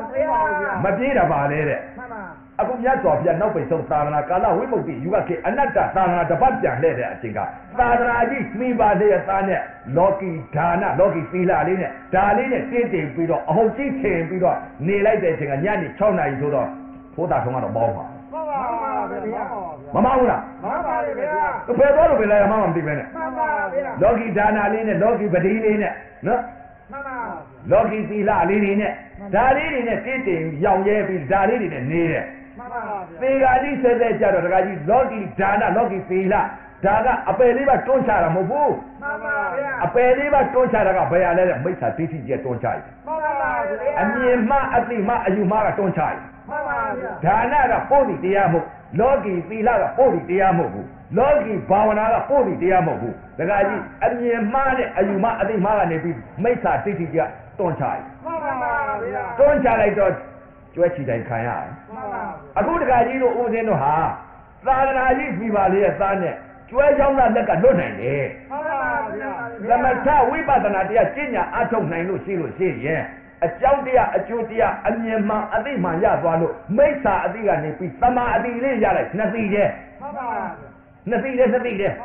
A: မပြေးတာပါလေတဲ့အခုမြတ်စွာဘုရားနောက်ပိတ်ဆုံးသာသနာကာလဝိမု ക്തി ယူကခေအနတ္တသာသနာတပတ်ပြန်လှည့်တဲ့အချိန်ကသာသနာကြီးမိပါလေရဲ့သားနဲ့လောကီဒါနလောကီသီလလေးနဲ့ဒါလေးနဲ့တည်တည်ပြီးတော့အဟုတ်ကြီးထင်ပြီးတော့နေလိုက်တဲ့အချိန်ကညနေ6 နာရီဆိုတော့ဖိုးတာထုံးကတော့ပေါင်းပါမမဟုတ်လားမှန်ပါဗျာဘယ်တော့လို့ပဲလဲမမမသိပဲနဲ့မှန်ပါဗျာလောကီဒါနလေးနဲ့လောကီပတိလေးနဲ့နော်မှန်ပါလောကီသီလလေးတွေနဲ့ဒါလေးတွေနဲ့တည်တည်ရောင်ရဲပြီးဒါလေးတွေနဲ့နေတယ်မှန်ပါဗျာသေဃာကြီးဆဲဆဲကြတော့တခါကြီးလောကီဒါနလောကီသီလဒါကအပယ်လေးပါတွန်းချတာမဟုတ်ဘူးမှန်ပါဗျာအပယ်လေးပါတွန်းချတာကဘယ်ရလဲတဲ့မိစ္ဆာဒိဋ္ဌိကျတွန်းချတယ်မှန်ပါဗျာအမြင်မှအသိမှအယူမှကတွန်းချတယ်မှန်ပါဗျာဒါနကပို့ပြီးတရားမဟုတ်လောကီသီလကပို့ပြီးတရားမဟုတ်ဘူးလောကီဘာဝနာကပို့ပြီးတရားမဟုတ်ဘူးတခါကြီးအမြင်မှနဲ့အယူမှအသိမှကနေပြီးမိစ္ဆာဒိဋ္ဌိကျတွန်းချတယ်မှန်ပါဗျာတွန်းချလိုက်တော့ကျွဲချီတိုင်းခံရတယ်မှန်ပါအခုတခါကြီးတို့ဦးစင်းတို့ဟာသာသနာကြီးပြပါလေရဲ့သားနဲ့ကျွဲချောင်းသားလက်ကလွတ်နိုင်တယ်မှန်ပါဗျာသမထဝိပဿနာတရားကျင့်ညာအထုတ်နိုင်လို့ရှိရင်အကြောင်းတရားအကျိုးတရားအမြင်မှန်အသိမှန်ရသွားလို့မိစ္ဆာအသိကနေပြီးသမာအသိလေးရလိုက်နှစ်သိတယ်မှန်ပါဗျာနှစ်သိတယ်မှန်ပါဗျာ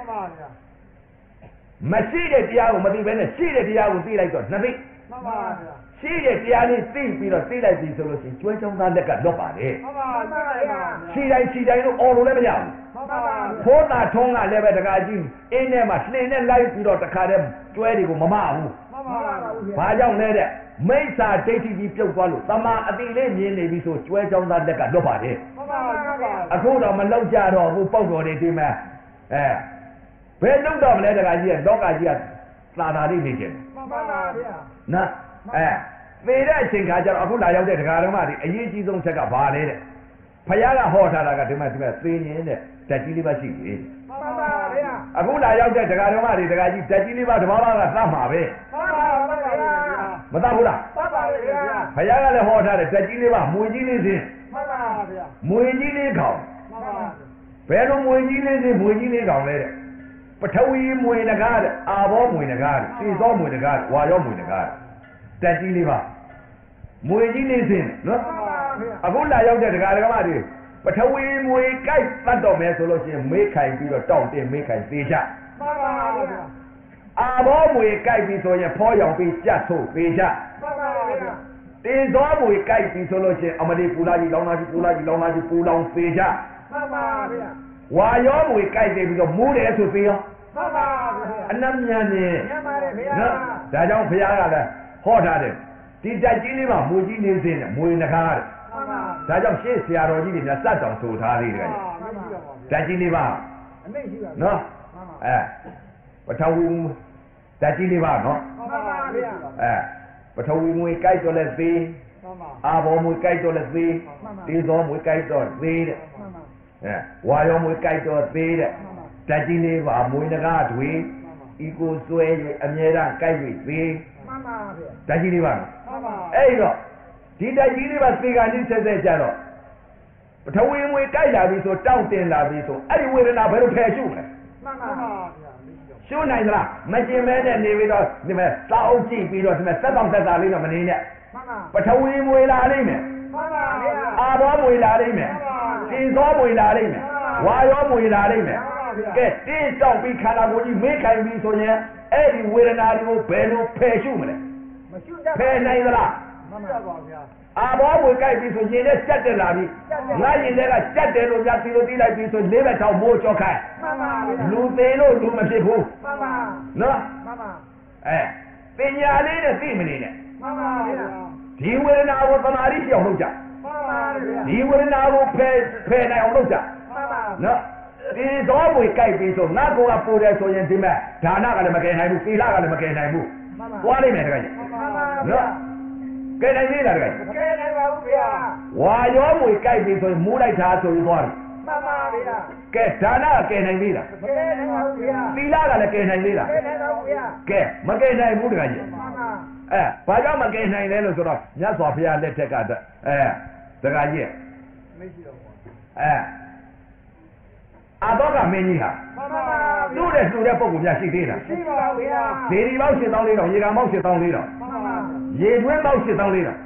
A: မရှိတဲ့တရားကိုမသိဘဲနဲ့ရှိတဲ့တရားကိုသိလိုက်တော့နှစ်သိမှန်ပါဗျာရှိတဲ့တရားလေးသိပြီးတော့သိလိုက်ပြီဆိုလို့ရှိရင်ကျွဲချောင်းသားလက်ကလွတ်ပါတယ်မှန်ပါဗျာရှိတိုင်းလို့အော်လို့လည်းမရဘူးမှန်ပါဗျာဖိုးတာထုံးကလည်းပဲတကားကြီးအင်းထဲမှာလှင်နဲ့လိုက်ပြီးတော့တခါတည်းကျွဲတွေကိုမမဘူးမှန်ပါဗျာဘာကြောင့်လဲတဲ့မိစ္ဆာဒိဋ္ဌိကြီးပြုတ်သွားလို့တမာအတိလေးမြင်နေပြီဆိုကျွဲချောင်းသားလက်ကလွတ်ပါတယ်မှန်ပါဗျာအခုတော့မလောက်ကြတော့ဘူးပေါက်တော်နေဒီမှာဘယ်လောက်တော့မလဲတကားကြီးကလောကကြီးကသာသာလေးနေကြတယ်မှန်ပါဗျာနော်သေတဲ့အချိန်ခါကျတော့အခုလာရောက်တဲ့ဒကာတော်မတွေအရေးကြီးဆုံးချက်ကဘာလဲတဲ့ဖယားကဟောထားတာကဒီမှာသေရင်တဲ့ဓာတ်ကြီးလေးပါရှိတယ်မှန်ပါဗျာအခုလာရောက်တဲ့ဒကာတော်မတွေဒကာကြီးဓာတ်ကြီးလေးပါတဘာဘာကသတ်မှာပဲမှန်ပါဗျာမသတ်ဘူးလားသတ်ပါဗျာဖယားကလည်းဟောထားတယ်ဓာတ်ကြီးလေးပါမွေကြီးလေးစင်းမှန်ပါဗျာမွေကြီးလေးကောင်မှန်ပါဘယ်လိုမွေကြီးလေးစင်းမွေကြီးလေးကောင်လဲတဲ့ပထဝီမွေနဂါတဲ့အာဘောမွေနဂါတဲ့ခြေသောမွေနဂါဝါရောမွေနဂါတက်ကြီးလေးပါမွေကြီးလေးစင်းနော်အခုလာရောက်တဲ့ဒကာဒကမတွေပထဝီမွေကြိုက်တတ်တော့မယ်ဆိုလို့ရှိရင်မေးခိုင်ပြီးတော့တောင့်တင်မေးခိုင်သေးချမှန်ပါဗျာအာဘောမွေကြိုက်ပြီးဆိုရင်ဖောရောင်ပြီးကြတ်ဆိုသေးချမှန်ပါဗျာတင်သောမွေကြိုက်ပြီးဆိုလို့ရှိရင်အမလီပူလာကြီးလောင်းလာကြီးပူလာကြီးလောင်းလာကြီးပူလောင်သေးချမှန်ပါဗျာဝါရောမွေကြိုက်ပြီးတော့မူးတယ်ဆိုသေးရောမှန်ပါဗျာအနမ်းမြန်နေမှန်ပါတယ်ဗျာနော်ဒါကြောင့်ဘုရားကလည်းဟောထားတယ်ဒီတက်ကြီးလေးမှာမွေကြီးနေစင်းနဲ့မွေနှကားတဲ့ဒါကြောင့်ရှေ့ဆရာတော်ကြီးတွေများစတ်တောင်ဆိုထားသေးတယ်တက်ကြီးလေးပါအမိတ်ရှိပါနော်ပထဝီတက်ကြီးလေးပါနော်မှန်ပါဗျာပထဝီမွေကြိုက်တော့လဲသေးမှန်ပါအာဘောမွေကြိုက်တော့လဲသေးတေသောမွေကြိုက်တော့သေးတဲ့မှန်ပါဝါရောမွေကြိုက်တော့သေးတဲ့တက်ကြီးလေးပါမွေနှကားတွေဤကိုစွဲ၍အမြဲတမ်းကြိုက်၍သေးမှန်ပါဗျာတက်ကြီးလေးပါမှန်ပါအဲ့တော့ဒီတက်ကြီးလေးပါသေကံကြီးဆက်ဆက်ကြတော့ပထဝီငွေကြိုက်လာပြီဆိုတောင့်တင်လာပြီဆိုအဲ့ဒီဝေဒနာဘယ်လိုဖယ်ရှုမလဲမှန်ပါဗျာရှုနိုင်သလားမကျင်မဲနဲ့နေပြီးတော့ဒီမဲ့စာအုပ်ကြည့်ပြီးတော့ဒီမဲ့သက်တောင့်သက်သာလေးတော့မနေနဲ့မှန်ပါပထဝီငွေလာလိမ့်မယ်မှန်ပါဗျာအာဘောငွေလာလိမ့်မယ်သင်သောငွေလာလိမ့်မယ်ဝါရောငွေလာလိမ့်မယ်ကဲတင်းတောင့်ပြီးခန္ဓာကိုယ်ကြီးမေးခိုင်ပြီးဆိုရင်အဲ့ဒီဝေဒနာတွေကိုဘယ်လိုဖယ်ရှုမလဲမရှိတတ်ဖယ်နိုင်သလားမှန်ပါဗျာအာဘောဝေကြိုက်ပြီးဆိုရင်လည်းစက်တက်လာပြီငါရင်လည်းကစက်တယ်လို့များသီလို့တီးလိုက်ပြီးဆိုလေးဘက်ထောင်မိုးကြောခိုင်းမှန်ပါဗျာလူသေးလို့လူမဖြစ်ဘူးမှန်ပါနော်မှန်ပါပညာလေးနဲ့သိမနေနဲ့မှန်ပါဗျာဒီဝေဒနာကိုသမာဓိပြောင်းလုပ်ကြမှန်ပါဗျာဒီဝေဒနာကိုဖယ်နိုင်အောင်လုပ်ကြမှန်ပါနော်ဒီသောဝေကြိုက်ပြီးဆိုငါကောကပို့တယ်ဆိုရင်ဒီမဲ့ဒါနကလည်းမကယ်နိုင်ဘူးသီလကလည်းမကယ်နိုင်ဘူးသွားလိမ့်မယ်တကယ်နော်ကဲနိုင်သေးလားတကယ်ကဲနိုင်ပါဘူးဗျာဝါရောမွေကြိုက်ပြီဆိုရင်မူးလိုက်တာဆိုရင်သွားပြီမှန်ပါဗျာကဲဒါနကဲနိုင်သေးလားမကဲနိုင်ပါဘူးဗျာသီလကလည်းကဲနိုင်သေးလားကဲနိုင်ပါဘူးဗျာကဲမကဲနိုင်ဘူးတကယ်ကြီးမှန်ပါဘာကြောင့်မကဲနိုင်လဲလို့ဆိုတော့မြတ်စွာဘုရားလက်ထက်ကတကယ်ကြီးမရှိတော့ဘူးအာတော့ကမင်းကြီးဟာမှန်ပါသူ့တဲ့လူတဲ့ပုံကများရှိသေးလားရှိပါဘူးဗျာဒေဒီပေါက်8000လေးတော့ရေကံပေါက်8000လေးတော့မှန်ပါရေတွင်းပေါက်8000လေးတော့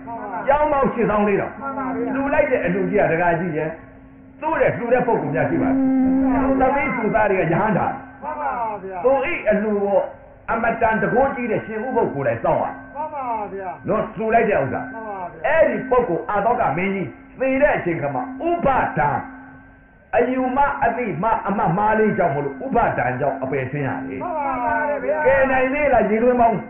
A: ကျောင်းပေါင်း8000လေးတော့လူလိုက်တဲ့အလူကြီးကတကားကြီးရဲ့သို့တဲ့လူတဲ့ပုံကူများရှိပါသမီးသူသားတွေကရဟန္တာမှန်ပါဗျာသူအိအလူကိုအမတန်တကိုးကြီးတဲ့ရှင်ဥပုပ်ကိုလည်းစောင့်ရမှန်ပါဗျာနော်လူလိုက်တဲ့ဥစ္စာမှန်ပါဗျာအဲ့ဒီပုဂ္ဂိုလ်အာသောကမင်းကြီးသေတဲ့အချိန်ခါမှာဥပဒံအယူမအတိမအမမားလေးကြောင့်မလို့ဥပဒံကြောင့်အပယ်ဆင်းရတယ်မှန်ပါဗျာကဲနိုင်လေလားရေတွင်းပေါင်း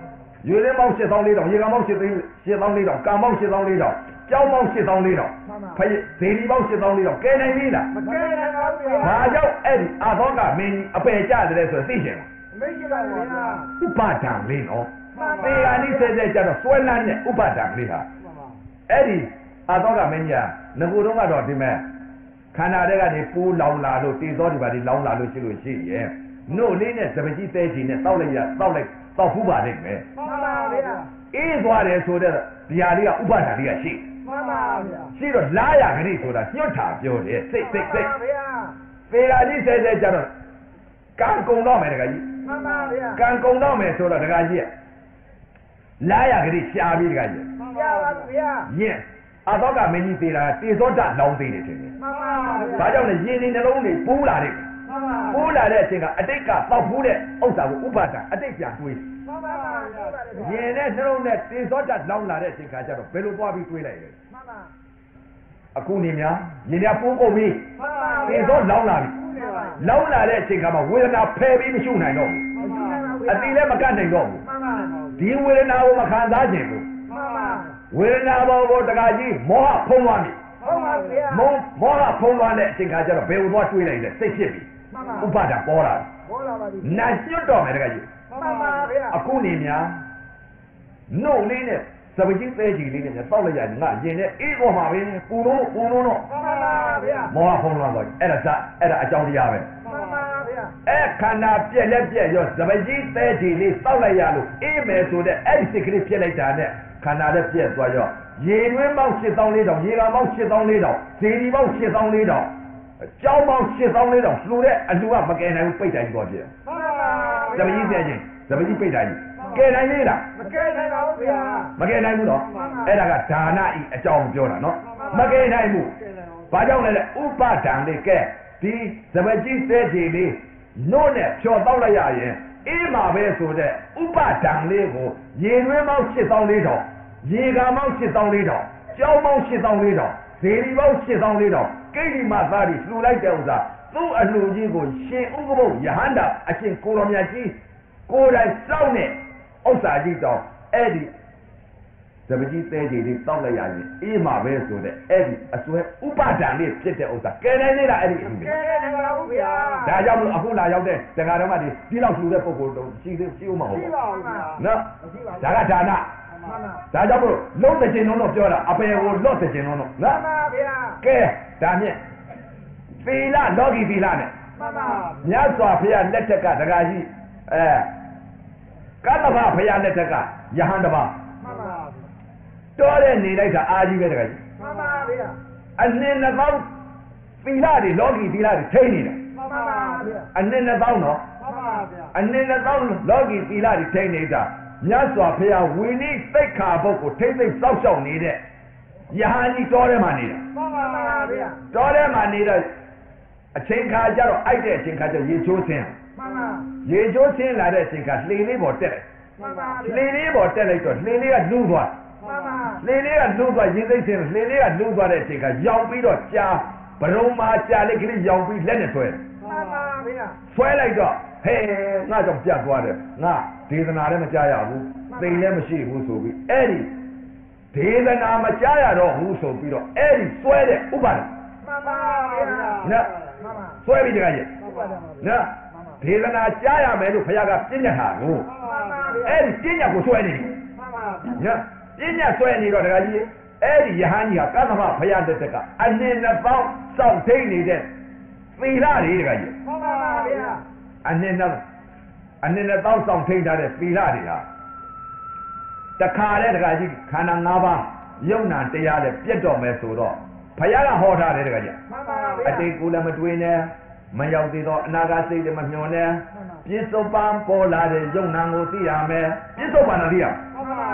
A: 8000လေးတောင်ရေကပေါင်း8000လေးတောင်ကံပေါင်း8000လေးတောင်ကျောင်းပေါင်း8000လေးတောင်ဖယေဒေဒီပေါင်း8000လေးတောင်ကဲနိုင်လေလားမကဲနိုင်ပါဘူးဗျာဒါကြောင့်အဲ့ဒီအာသောကမင်းကြီးအပယ်ကျတယ်ဆိုသိချင်လားမရှိပါဘူးဗျာဥပဒံလေးနော်သေဂာနိစေတဲ့ကြတော့စွဲလန်းတဲ့ဥပဒံလေးဟာအဲ့ဒီအာသောကမင်းကြီးကငကိုတုံးကတော့ဒီမဲ့ခန္ဓာတွေကနေပူးလောင်လာလို့တေသောဒီပါဒီလောင်လာလို့ရှိရဲ့နို့လေးနဲ့စပကြီးသေးချင်နဲ့တောက်ဖူးပါလိမ့်မယ်မှန်ပါဗျာအေးသွားတယ်ဆိုတဲ့ဒီဟာလေးကဥပဒံလေးကရှိမှန်ပါဗျာရှိတော့လာရခဏဆိုတာညွတ်တာပြောတယ်စိတ်မှန်ပါဗျာသေဂာနိစေတဲ့ကြတော့ကံကုံတော့မယ်တကကြီးမှန်ပါဗျာကံကုံတော့မယ်ဆိုတော့တကကြီးလာရခဏရှားပြီးတကကြီးရှားပါဗျာယင်းအာသောကမင်းကြီးသေးတာတေသောတလောင်းသေးတယ်ထင်တယ်မှန်ပါဗျာဒါကြောင့်လည်းယင်းနေနှလုံးတွေပူးလာတယ်မှန်ပါပူးလာတဲ့အချိန်ကအတိတ်ကတောက်ဖူးတဲ့ဥစ္စာကိုဥပါဒံအတိတ်ပြန်တွေးမှန်ပါဗျာယင်းနဲ့နှလုံးနဲ့တေသောတလောင်းလာတဲ့အချိန်ကကျတော့ဘယ်လိုသွားပြီးတွေးလိုက်လဲမှန်ပါအခုနေများယင်းကပူးကုန်ပြီမှန်ပါတေသောလောင်းလာပြီလောင်းလာတဲ့အချိန်ကမှဝေဒနာဖယ်ပြီးမရှိနိုင်တော့ဘူးအတိလည်းမကတ်နိုင်တော့ဘူးမှန်ပါဒီဝေဒနာကိုမခံစားခြင်းဘူးမှန်ပါဝေဒနာဘောကိုတကကြီးမောဟဖုံးသွားပြီဟုတ်ပါဗျာမောဟဖုံးသွားတဲ့အချိန်ခါကျတော့ဘယ်လိုသွားတွေးလိုက်လဲစိတ်ဖြစ်ပြီဥပါဒံပေါ်လာပါပြီနာညွတ်တော့မယ်တကကြီးမှန်ပါဗျာအခုနေများနှုတ်လေးနဲ့စပကြီးသေးကြီးလေးနဲ့တောက်လိုက်ရတယ်ငါရင်နဲ့အေးပေါ်မှာပဲပူလို့တော့မှန်ပါဗျာမောဟဖုံးသွားတော့အဲ့ဒါအကြောင်းတရားပဲမှန်ပါဗျာအဲ့ခန္ဓာပြက်လက်ပြက်ရောစပကြီးသေးကြီးလေးတောက်လိုက်ရလို့အေးမယ်ဆိုတဲ့အဲ့ဒီစိတ်ကလေးဖြစ်လိုက်တာနဲ့ခန္ဓာလည်းပြက်သွားရောရေတွင်းပေါင်း8000တောင်ရေကပေါင်း8000တောင်ဇေဒီပေါင်း8000တောင်ကျောင်းပေါင်း8000တောင်လှူတဲ့အလှူကမကယ်နိုင်ဘူးပိတ်တိုင်းသွားပြမှန်ပါဗျာဇပကြီးပြချင်းဇပကြီးပိတ်တိုင်းကယ်နိုင်လေလားမကယ်နိုင်ပါဘူးဗျာမကယ်နိုင်ဘူးနော်အဲ့ဒါကဒါနဤအကြောင်းပြောတာနော်မကယ်နိုင်ဘူးဘာကြောင့်လဲဥပါဒံလေးကဲဒီဇပကြီးသဲချီလေးနို့နဲ့ဖြော်တော့လိုက်ရရင်အေးမှာပဲဆိုတဲ့ဥပါဒံလေးကိုရေတွင်းပေါင်း8000တောင်ရေကပေါင်း8000တောင်ကျောင်းပေါင်း8000တောင်ဇေဒီပေါင်း8000တောင်ကိဋ္တိမသားတွေလှူလိုက်တဲ့ဥစ္စာသူ့အလှူကြီးကိုရှင်ဥက္ကဘုတ်ယဟန္တာအရှင်ကိုရောမြတ်ကြီးကိုယ်တိုင်စောင့်တဲ့ဥစ္စာကြီးတောင်အဲ့ဒီဇပကြီးသေးကြီးလေးတောက်လိုက်ရရင်အေးမှာပဲဆိုတဲ့အဲ့ဒီအစွဲဥပါဒံလေးဖြစ်တဲ့ဥစ္စာကဲနိုင်နေတာအဲ့ဒီအမှုကဲနိုင်ပါဘူးဗျာဒါကြောင့်မလို့အခုလာရောက်တဲ့တက္ကရာမတွေဒီလောက်လှူတဲ့ပုဂ္ဂိုလ်တော့ရှိဦးမှာဟုတ်ပါဘူးနော်ဒါကဒါနဒါကြောင့်မလို့လုံးတဲ့ခြင်းလုံးတော့ပြောတာအပေကိုလော့တဲ့ခြင်းလုံးတော့နော်မှန်ပါဗျာကဲဒါမြင့်သီလလောကီသီလနဲ့မှန်ပါမြတ်စွာဘုရားလက်ထက်ကဒကာကြီးကတ္တဗဘုရားလက်ထက်ကယဟန်တပါမှန်ပါတော်တဲ့နေလိုက်တာအာကြီးပဲဒကာကြီးမှန်ပါဗျာအနည်းနှစ်ပေါင်းသီလတွေလောကီသီလတွေထိနေတယ်မှန်ပါဗျာအနည်းနှစ်ပေါင်းနော်မှန်ပါဗျာအနည်းနှစ်ပေါင်းလောကီသီလတွေထိနေတာမြတ်စွာဘုရားဝိနည်းသိက္ခာပုဒ်ကိုထိမ့်သိမ့်စောက်ရှောက်နေတဲ့ယဟန်ကြီးတော်ထဲမှာနေတာမှန်ပါဗျာတော်ထဲမှာနေတော့အချိန်ခါကျတော့အိုက်တဲ့အချိန်ခါကျရေချိုးဆင်းမှန်ပါရေချိုးဆင်းလာတဲ့အချိန်ခါလှေလေးပေါ်တက်လိုက်မှန်ပါလှေလေးပေါ်တက်လိုက်တော့လှေလေးကလူးသွားမှန်ပါလှေလေးကလူးသွားရေသိမ့်ဆင်းလှေလေးကလူးသွားတဲ့အချိန်ခါရောင်ပြီးတော့ကြာဘရုံမှာကြာလေးကလေးရောင်ပြီးလက်နဲ့ဆွဲမှန်ပါဗျာဆွဲလိုက်တော့ဟဲ့ငါကြောင့်ပြတ်သွားတယ်ငါဒေသနာလည်းမကြားရဘူးသိလည်းမရှိဘူးဆိုပြီးအဲ့ဒီဒေသနာမကြားရတော့ဘူးဆိုပြီးတော့အဲ့ဒီဆွဲတဲ့ဥပါဒမှန်ပါဗျာနော်ဆွဲပြီးတကကြီးနော်ဒေသနာကြားရမယ်လို့ဘုရားကပြညတ်တာကိုအဲ့ဒီပြညတ်ကိုဆွဲနေပြီနော်ပြညတ်ဆွဲနေတော့တကကြီးအဲ့ဒီယဟန်ကြီးကကသမဘုရားတက်ကအနည်းနှစ်ပေါင်းစောင့်ထိန်နေတဲ့သီလတွေတကကြီးမှန်ပါဗျာအနည်းနှစ်ပေါင်းစောင့်ထိန်ထားတဲ့သီလတွေဟာတခါတဲ့တကကြီးခန္ဓာ၅ပါးယုံနာတရားနဲ့ပြတ်တော်မယ်ဆိုတော့ဘုရားကဟောထားတယ်တကကြီးမှန်ပါဗျာအတိတ်ကိုလည်းမတွေးနဲ့မရောက်သေးတော့အနာဂတ်စိတ်လည်းမမျှော်နဲ့ပြစ္ဆုတ်ပံပေါ်လာတဲ့ယုံနာကိုသိရမယ်ပြစ္ဆုတ်ပံသိရမှန်ပါဗျာ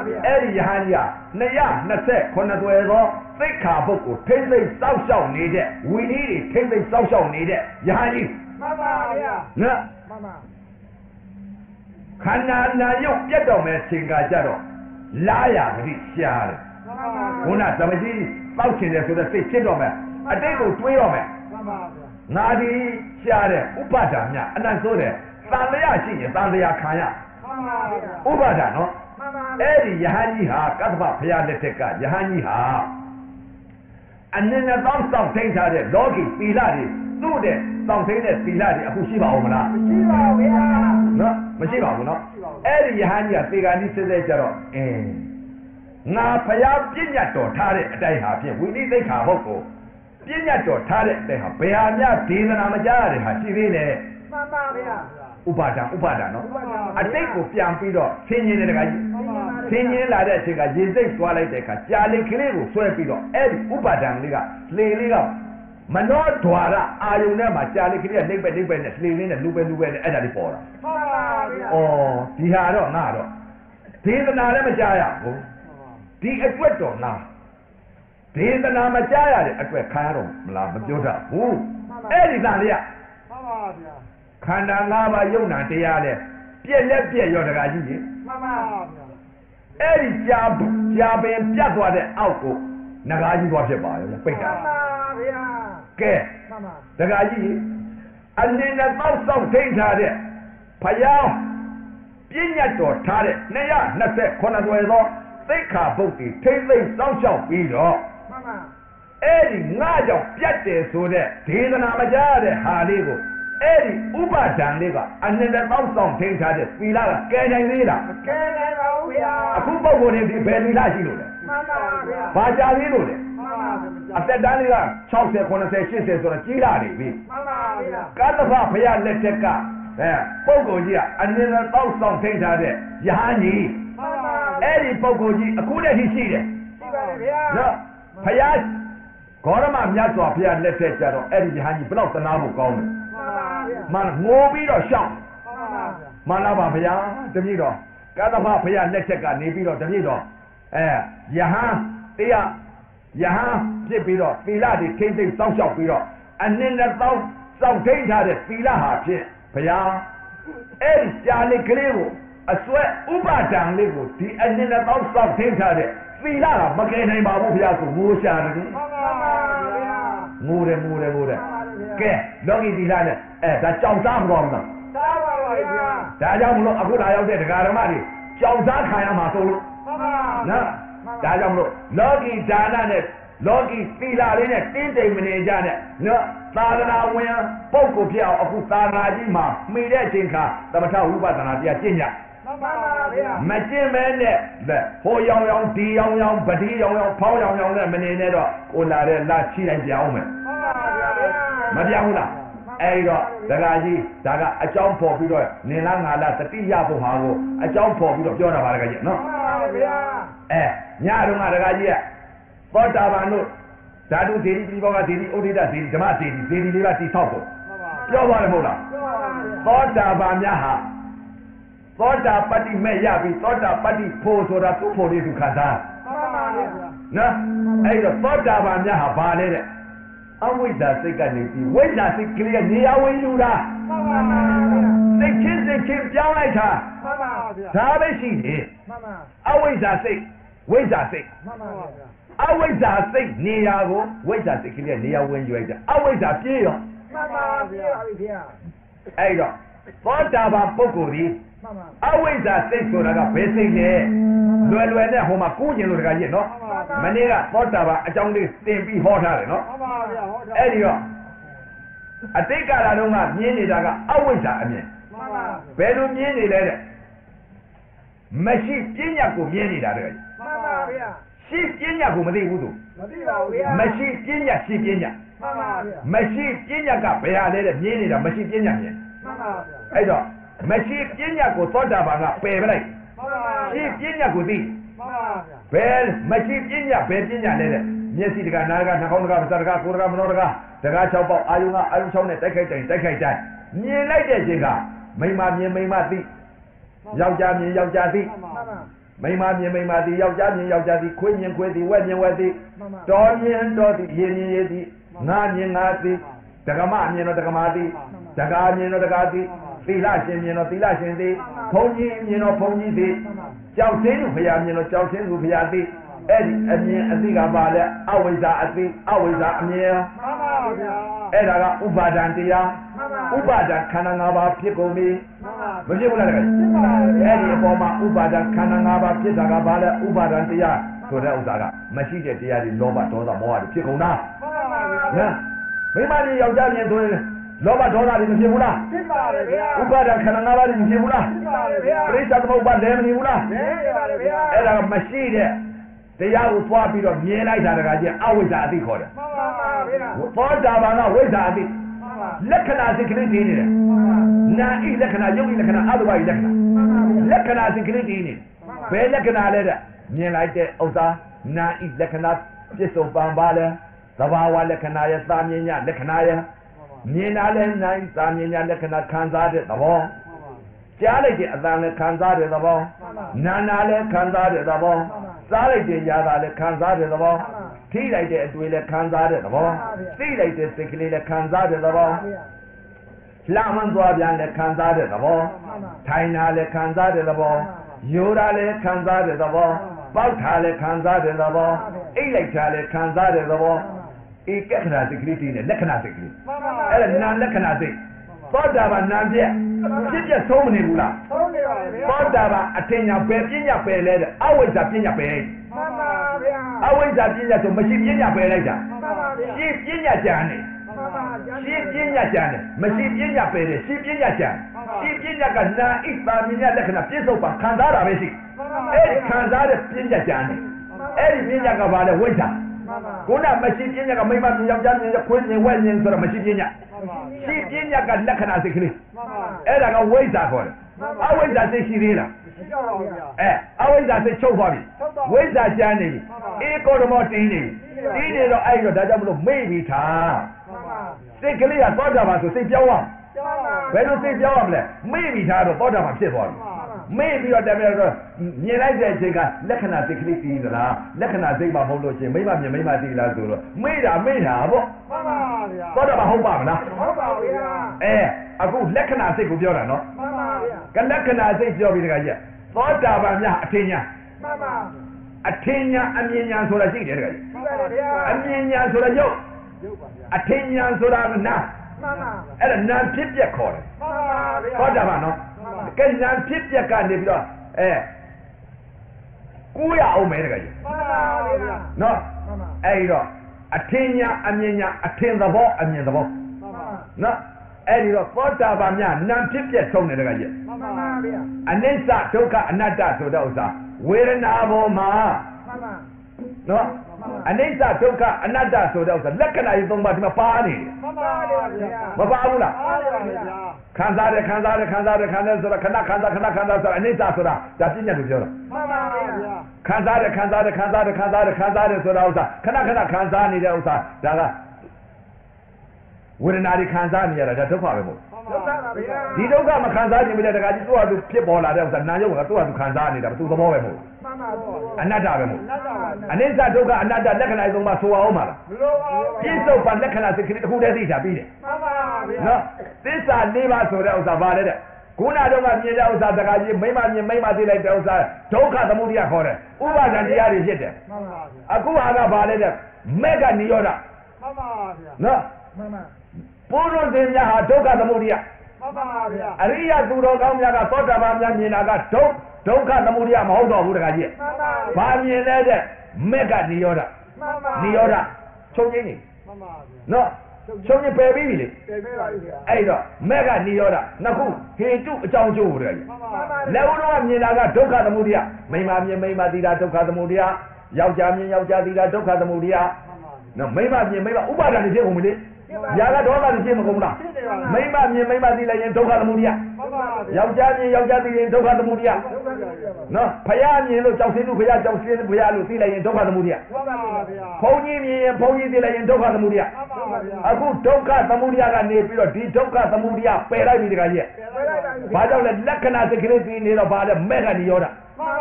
A: အဲ့ဒီယဟန်ကြီးဟာ229သွယ်သောသိက္ခာပုဒ်ကိုထိမ့်သိမ့်စောက်ရှောက်နေတဲ့ဝီနည်းတွေထိမ့်သိမ့်စောက်ရှောက်နေတဲ့ယဟန်ကြီး
B: မှန်ပါဗျာ
A: နော်
B: မှန်ပါ
A: ခန္ဓာနာယုတ်ပြတ်တော်မဲ့ချိန်ကကြတော့လာရဂတိရှားတယ်ခုနသမကြီးတောက်ချင်တယ်ဆိုတော့စိတ်ဖြစ်တော့မယ်အတိတ်ကိုတွေးတော့မယ်
B: မှန်ပါဗျာ
A: ငါဒီရှားတဲ့ဥပါဒာမြအနတ်ဆိုတဲ့တန်လျာရှိရင်တန်လျာခံရ
B: မှန်ပါဗျာ
A: ဥပါဒာနော်
B: မှန်ပါ
A: အဲ့ဒီယဟန်ကြီးဟာကတ္တဗဘုရားလက်ထက်ကယဟန်ကြီးဟာအနည်းနဲ့တောင်းဆောင်ထိန်းထားတဲ့လောကီသီလတွေသူ့တဲ့တောင်းထိန်းတဲ့သီလတွေအခုရှိပါဦးမလား
B: မရှိပါဘူးဗျာ
A: နော်မရှိပါဘူးနော်အဲ့ဒီယဟန်ကြီးကသေဂာနိစစ်စစ်ကြတော့ငါဘုရားပြည့်ညတ်တော်ထားတဲ့အတိုင်းဟာဖြင့်ဝိနည်းသိက္ခာပုဒ်ကိုပြည့်ညတ်တော်ထားတဲ့အတိုင်းဟာဘယ်ဟာများဒေသနာမကြားရတဲ့ဟာရှိသေးလဲ
B: မှန်ပါဗျာ
A: ဥပါဒာနော်အတိတ်ကိုပြန်ပြီးတော့ဆင်းရဲတဲ့တခါကြီးဆင်းရဲလာတဲ့အချိန်ကရေစိတ်သွားလိုက်တဲ့အခါကြာလေကလေးကိုဆွဲပြီးတော့အဲ့ဒီဥပါဒံလေးကလေလေးကမနောဒွါရအာယုန်ထဲမှာကြာလေကလေးကနှိမ့်ပဲနဲ့လေလေးနဲ့လူပဲနဲ့အဲ့ဒါလေးပေါ်တာ
B: ဟုတ်ပါဗျာ
A: ဒီဟာတော့ငါတော့ဒေသနာလည်းမကြားရဘူးဒီအတွက်တော့ငါဒေသနာမကြားရတဲ့အတွက်ခါရတော့မလားမပြောတတ်ဘူးအဲ့ဒီသားလေးက
B: မှန်ပါဗျာ
A: ခန္ဓာ၅ပါးယုံနာတရားနဲ့ပြည့်လက်ပြည့်ရောတကားကြီးကြီး
B: မှန်ပါဗျာ
A: အဲ့ဒီကြာပင်ပြတ်သွားတဲ့အောက်ကိုနဂါးကြီးသွားဖြစ်ပါရဲ့ပိတ်တာ
B: မှန်ပါဗျာ
A: ကဲ
B: မှန်ပါ
A: တကားကြီးအနည်းနဲ့တောက်ဆောင်ထိန်းထားတဲ့ဖယားပြည့်ညတ်တော်ထားတဲ့229သွယ်သောသိက္ခာပုဒ်တွေထိမ့်သိမ့်စောင့်ရှောက်ပြီးတော့
B: မှန်ပါ
A: အဲ့ဒီငါကြောင့်ပြတ်တယ်ဆိုတဲ့ဒေသနာမကြားတဲ့ဟာလေးကိုအဲ့ဒီဥပါဒံလေးကအနန္တသောဆောင်ထိန်းထားတဲ့သီလကကဲနိုင်သေးလား
B: မကဲနိုင်ပါဘူးဗျာ
A: အခုပုဂ္ဂိုလ်တွေဒီဘယ်သီလရှိလို့လဲ
B: မှန်ပါဗျာ
A: ဘာကြာသေးလို့လဲ
B: မှန်ပါ
A: အသက်တန်းလေးက60 90 80ဆိုတော့ကြီးလာနေပြီ
B: မှန်ပါဗျာ
A: ကတ္တဗဘုရားလက်ထက်ကပုဂ္ဂိုလ်ကြီးကအနန္တသောဆောင်ထိန်းထားတဲ့ယဟန်ကြီး
B: မှန်ပါ
A: အဲ့ဒီပုဂ္ဂိုလ်ကြီးအခုတည်းရှိတယ်
B: ရှိပါတယ်ဗျာ
A: နော်ဘုရားဂေါရမမြတ်စွာဘုရားလက်ထက်ကျတော့အဲ့ဒီယဟန်ကြီးဘယ်တော့သနာဖို့ကောင်းလဲမှန်ငိုပြီးတော့ရှောင်းမှန်လားပါဗျာတပည့်တော်ကတ္တဗဘုရားလက်ချက်ကနေပြီးတော့တပည့်တော်ယဟန်တရားယဟန်ဖြစ်ပြီးတော့သီလတွေထိမ့်သိမ့်စောင့်ရှောက်ပြီးတော့အနည်းနဲ့စောင့်ထိန်းထားတဲ့သီလဟာဖြင့်ဘုရားအဲ့ဒီကြာလေးကလေးကိုအစွဲဥပါဒံလေးကိုဒီအနည်းနဲ့စောင့်ထိန်းထားတဲ့သီလကမကယ်နိုင်ပါဘူးဘုရားဆိုငိုရှာတယ်
B: မှန်ပါဗျာ
A: ငိုတယ်ကဲလောကီသီလနဲ့ဒါကြောင်စားမတော်ဘူးလား
B: စားပါပါဗျာ
A: ဒါကြောင့်မလို့အခုလာရောက်တဲ့ဒကာဓမ္မတွေကြောင်စားခံရမှာဆိုလို့
B: မှန်ပါ
A: နော်ဒါကြောင့်မလို့လောကီဒါနနဲ့လောကီသီလလေးနဲ့တင်းတိမ်မနေကြနဲ့နော်သာသနာဝင်ပုဂ္ဂိုလ်ဖြစ်အောင်အခုသာသနာကြီးမှာမှီတဲ့အချိန်ခါသမထဝိပဿနာတရားကျင့်ကြ
B: မှန်ပါဗျာ
A: မကျင့်မဲနဲ့ဟိုရောင်ဒီရောင်ပတိရောင်ဖောင်းရောင်နဲ့မနေနဲ့တော့ကိုလာတဲ့လာချိတိုင်းပြောင်းမယ်
B: မှန်ပါဗျာ
A: မပြောင်းဘူးလားအဲ့တော့ဒကာကြီးဒါကအကြောင်းပေါ်ပြီးတော့နင်လားငါလားတတိယဘုဟာကိုအကြောင်းပေါ်ပြီးတော့ပြောတာပါဒကာကြီးနော်
B: မှန်ပါဗျာ
A: ညတုန်းကဒကာကြီးကသောတာပန်တို့ဓာတုသေရီပြဘောကသေရီဥဒိတသေရီဓမ္မသေရီလေးပါတိဆောက်ဖို့ပြောပါတယ်မဟုတ်လားသောတာပန်များဟာသောတာပတ္တိမဲ့ရပြီသောတာပတ္တိဖို့ဆိုတာသူ့ဖို့လေးသူခံစား
B: မှန်ပါဗျာ
A: နော်အဲ့တော့သောတာပန်များဟာဘာလဲတဲ့အဝိဇ္ဇာစိတ်ကနေပြီးဝိဇ္ဇာစိတ်ကလေးကနေရာဝင်ယူတာ
B: မှန်ပါဗျာ
A: စိတ်ချင်းပြောင်းလိုက်တာ
B: မှန်ပါဗျာ
A: ဒါပဲရှိတယ်
B: မှန်ပါ
A: အဝိဇ္ဇာစိတ်ဝိဇ္ဇာစိတ်
B: မှန်ပါဗျာ
A: အဝိဇ္ဇာစိတ်နေရာကိုဝိဇ္ဇာစိတ်ကလေးကနေရာဝင်ယူလိုက်တာအဝိဇ္ဇာပြေးရော
B: မှန်ပါဗျာ
A: အဲ့တော့သောတာပန်ပုဂ္ဂိုလ်ဒီအဝိဇ္ဇာစိတ်ဆိုတာကဘယ်စိတ်လဲလွယ်နဲ့ဟိုမှာကူးကျင်လို့တကကြီးနော်မနေ့ကသောတာပန်အကြောင်းလေးသင်ပြီးဟောထားတယ်နော်
B: မှန်ပါဗျာဟောထား
A: အဲ့ဒီတော့အတိတ်ကာလတုန်းကမြင်နေတာကအဝိဇ္ဇာအမြင်
B: မှန်ပါ
A: ဘယ်လိုမြင်နေလဲတဲ့မရှိပညာကိုမြင်နေတာတဲ့
B: မှန်ပါဗျာ
A: ရှိပညာကိုမသိဘူးသူ
B: မသိပါဘူးဗျာ
A: မရှိပညာရှိပညာ
B: မှန်ပါဗျာ
A: မရှိပညာကဘယ်ဟာလဲတဲ့မြင်နေတာမရှိပညာမြင်
B: မှန်ပါဗျာ
A: အဲ့တော့မရှိပညာကိုသောတာပန်ကပယ်ပလိုက်
B: မှန်ပါ
A: ရှိပညာကိုသိ
B: မှန်ပါဗျာ
A: ဘယ်မရှိပညာဘယ်ပညာလဲတဲ့မျက်စိတကနားတကနှာခေါင်းတကပါးစပ်တကကိုယ်တကမနောတကတကား6ပေါက်အာယုံ6နဲ့တိုက်ခိုက်တိုင်းမြင်လိုက်တဲ့အချိန်ကမိမမြင်မိမသိယောက်ျားမြင်ယောက်ျားသိမိမမြင်မိမသည်ယောက်ျားမြင်ယောက်ျားသည်ခွေးမြင်ခွေးသည်ဝက်မြင်ဝက်သည်တော်မြင်တော်သည်ရေမြင်ရေသည်ငါမြင်ငါသည်ဒကမမြင်တော်ဒကမသည်ဒကာမြင်တော်ဒကာသည်သီလရှင်မြင်တော်သီလရှင်သည်ဘုန်းကြီးမြင်တော်ဘုန်းကြီးသည်ကြောက်ချင်းသူဖရာမြင်တော်ကြောက်ချင်းသူဖရာသည်အဲ့ဒီအမြင်အသိကပါလဲအဝိဇ္ဇာအသိအဝိဇ္ဇာအမြင်
B: မှန်ပါဗျာ
A: အဲ့ဒါကဥပါဒံတရားဥပါဒံခန္ဓာ၅ပါးဖြစ်ကုန်ပြီမဖြစ်ဘူးလားတကယ်အဲ့ဒီအပေါ်မှာဥပါဒံခန္ဓာ၅ပါးဖြစ်တာကပါလဲဥပါဒံတရားဆိုတဲ့ဥစ္စာကမရှိတဲ့တရားတွေလောဘဒေါသမောဟတွေဖြစ်ကုန်တာနော်မိမကြီးယောက်ျားမြင်ဆိုရင်လောဘဒေါသတွေမဖြစ်ဘူးလား
B: ဖြစ်ပါတယ်ဗျာ
A: ဥပါဒံခန္ဓာ၅ပါးတွေမဖြစ်ဘူးလား
B: ဖြစ်ပါတယ်ဗျာ
A: ပရိစ္ဆေသမုပ္ပါဒ်လည်းမဖြစ်ဘူးလား
B: ဖြစ်ပါတယ်ဗျာ
A: အဲ့ဒါကမရှိတဲ့တရားကိုသွားပြီးတော့မြင်လိုက်တာတကကြီးအဝိဇ္ဇာအသိခေါ်တယ်
B: မှန်ပါဗျာ
A: သောတာပန်ကဝိဇ္ဇာအသိလက္ခဏာစိတ်ကလေးတည်နေတယ်နာဣလက္ခဏာယုတ်ဣလက္ခဏာအတုပဣလက္ခဏာလက္ခဏာစိတ်ကလေးတည်နေဘယ်လက္ခဏာလဲတဲ့မြင်လိုက်တဲ့ဥစ္စာနာဣလက္ခဏာပြစ္ဆုတ်ပံပါလဲသဘာဝလက္ခဏာရဲ့သာမြင်ညလက္ခဏာရဲ့မြင်တာလဲနာဣသာမြင်ညလက္ခဏာခံစားတဲ့သဘောကြားလိုက်တဲ့အသံနဲ့ခံစားတဲ့သဘောနာနာလည်းခံစားတဲ့သဘောစားလိုက်တဲ့ຢာတာလည်းခံစားတဲ့သဘောထိလိုက်တဲ့အတွေ့လည်းခံစားတဲ့သဘောသိလိုက်တဲ့စိတ်ကလေးလည်းခံစားတဲ့သဘောလှမ်းသွားပြန်လည်းခံစားတဲ့သဘောထိုင်တာလည်းခံစားတဲ့သဘောယူတာလည်းခံစားတဲ့သဘောပေါက်တာလည်းခံစားတဲ့သဘောအိတ်လိုက်တာလည်းခံစားတဲ့သဘောဧကခဏစိတ်ကလေးတည်းနဲ့လက္ခဏာစိတ်ကလေးအဲ့ဒါနာလက္ခဏာစိတ်သောတာပန်နာပြည့်ဖြစ်ပြဆုံးမနေဘူးလား
B: ဆုံးနေပါဗျာ
A: သောတာပန်အထင်ညာပဲပညာပဲလဲတဲ့အဝိဇ္ဇာပညာပဲ
B: မှန်ပါဗျာ
A: အဝိဇ္ဇာပညာဆိုမရှိပညာပဲလိုက်တာ
B: မှန်ပါဗျာ
A: ရှင်းပညာကြံနေ
B: မှန်ပါ
A: ရှင်းပညာကြံနေမရှိပညာပဲတယ်ရှင်းပညာကြံရှင်းပညာကနာဣပါမြညာလက္ခဏာပြစ္ဆုတ်ပါခံစားတာပဲရှိအဲ့ဒီခံစားတဲ့ပညာကြံနေအဲ့ဒီပညာကဘာလဲဝိဇ္ဇာခုနမရှိပညာကမိမမြင်ယောက်ျားမြင်ခွေးမြင်ဝက်မြင်ဆိုတော့မရှိပညာရှိပညာကလက္ခဏာစိတ်ကလေးအဲ့ဒါကဝိဇ္ဇာခေါ်တယ်အဝိဇ္ဇာစိတ်ရှိသေးလားအဝိဇ္ဇာစိတ်ချုပ်သွားပြီဝိဇ္ဇာကျမ်းနေပြီဧကောဓမောတင်းနေပြီတင်းနေတော့အဲ့တော့ဒါကြောင့်မလို့မေ့ပြီးထားစိတ်ကလေးကသောတာပန်ဆိုစိတ်ပြောင်းသွားဘယ်လိုစိတ်ပြောင်းရမလဲမေ့ပြီးထားတော့သောတာပန်ဖြစ်သွားပြီမေ့ပြီးတော့တမန်တော့မြင်လိုက်တဲ့အချိန်ကလက္ခဏာစိတ်ကလေးတည်သလားလက္ခဏာစိတ်မှမဟုတ်လို့ချင်းမိမမြင်မိမတည်လားဆိုတော့မေ့တာပေါ့
B: မှန်ပါဗျာ
A: သောတာပန်ဟုတ်ပါမလား
B: ဟုတ်ပါဗျာ
A: အခုလက္ခဏာစိတ်ကိုပြောတာနော်
B: မှန်ပါဗျာ
A: ကလက္ခဏာစိတ်ပြောပြီးတခါကြီးသောတာပန်များအထင်ညာ
B: မှန်ပါ
A: အထင်ညာအမြင်ညာဆိုတာရှိတယ်တခါကြီး
B: မှန်ပါဗျာ
A: အမြင်ညာဆိုတာရုပ်
B: ပါဗျာ
A: အထင်ညာဆိုတာနာ
B: မှန်ပါ
A: အဲ့ဒါနာဖြစ်ပြက်ခေါ်တယ်
B: မှန်ပါဗျာ
A: သောတာပန်နော်ကဲနာဖြစ်ပြက်ကနေပြီးတော့ကိုးရအောင်မယ်တခါကြီး
B: မှန်ပါဗျာ
A: နော်အဲ့တော့အထင်ညာအမြင်ညာအထင်သဘောအမြင်သဘောနော်အဲ့ဒီတော့သောတာပန်များနာဖြစ်ပြက်ဆုံးတယ်တခါကြီး
B: မှန်ပါဗျာ
A: အနိစ္စဒုက္ခအနတ္တဆိုတဲ့ဥစ္စာဝေဒနာပေါ်မှာ
B: မှန်ပါ
A: နော်အနိစ္စဒုက္ခအနတ္တဆိုတဲ့ဥစ္စာလက္ခဏာကြီးသုံးပါးဒီမှာပါနေတယ်
B: မှန်ပါဗျာ
A: မပါဘူးလား
B: ပါပါဗျာ
A: ခံစားတယ်ဆိုတာခဏခံစားဆိုတာအနိစ္စဆိုတာဒါပြညာလို့ပြောတာ
B: မှန်ပါဗျာ
A: ခံစားတယ်ဆိုတာဥစ္စာခဏခံစားနေတဲ့ဥစ္စာဒါကဝေဒနာတွေခံစားနေရတာဒါဒုက္ခပဲမို့
B: ဒုက္ခပါဗျာ
A: ဒီဒုက္ခမခံစားခြင်းမတဲ့တခါကြီးသူ့ဟာသူဖြစ်ပေါ်လာတဲ့ဥစ္စာနာယုတ်ကသူ့ဟာသူခံစားနေတာသူသဘောပဲမို့
B: မှန်ပါဗျာ
A: အနတ္တပဲမို့
B: အနတ္တပါ
A: အနိစ္စဒုက္ခအနတ္တလက္ခဏာသုံးပါဆိုအောင်ပါလား
B: မလိုပါဘူး
A: ပြစ္ဆုတ်ပါလက္ခဏာစိတ်ကလေးတစ်ခုတည်းသိတာပြီးတယ်
B: မှန်ပါဗျာ
A: နော်သစ္စာ၄ပါးဆိုတဲ့ဥစ္စာပါလေတဲ့ခုနတော့ကမြင်တဲ့ဥစ္စာတခါကြီးမိမမြင်မိမသိလိုက်တဲ့ဥစ္စာဒုက္ခသမုဒယခေါ်တယ်ဥပါဒံတရားတွေဖြစ်တယ်
B: မှန်ပါဗျာ
A: အခုဟာကပါလေတဲ့မေကနိရောဓ
B: မှန်ပါဗျာ
A: နော်
B: မှန်ပါ
A: ပုရုသင်များဟာဒုက္ခသမုဒယ
B: မှန်ပါဗျာ
A: အရိယသူတော်ကောင်းများကသောတာပန်များမြင်တာကဒုက္ခသမုဒယမဟုတ်တော့ဘူးတခါကြီး
B: မှန်ပါ
A: ဘာမြင်လဲတဲ့မေကနိရောဓ
B: မှန်ပါ
A: နိရောဓချုပ်ငိမ့်နေ
B: မှန်ပါဗျာ
A: နော်ချုပ်ငိမ့်ပယ်ပြီးပြီလေ
B: ပယ်ပြီးပါပြီဗျာ
A: အဲ့တော့မေကနိရောဓနှစ်ခုဟေတုအကြောင်းကျိုးတယ်
B: မှန်ပါ
A: လက်ဦးတော့မြင်တာကဒုက္ခသမုဒယမိမမြင်မိမသိတာဒုက္ခသမုဒယယောက်ျားမြင်ယောက်ျားသိတာဒုက္ခသမုဒယနော်မိမမြင်မိမဥပါဒဏ်ဖြစ်ကုန်ပြီလေຢာကဒေါသတွေဖြစ်မကုန်လားမိမမြင်မိမသိလိုက်ရင်ဒုက္ခသမုဒယယောက်ျားမြင်ယောက်ျားသိရင်ဒုက္ခသမုဒယနော်ဖယားမြင်လို့ကြောက်စင်းလို့ဖယားကြောက်စင်းဖယားလို့သိလိုက်ရင်ဒုက္ခသမုဒယဘုန်းကြီးမြင်ရင်ဘုန်းကြီးသိလိုက်ရင်ဒုက္ခသမုဒယအခုဒုက္ခသမုဒယကနေပြီးတော့ဒီဒုက္ခသမုဒယပယ်လိုက်ပြီတခါကြီးဘာကြောင့်လဲလက္ခဏာစိတ်ကလေးသိနေတော့ဘာလဲမဲ့ကနိရောဓ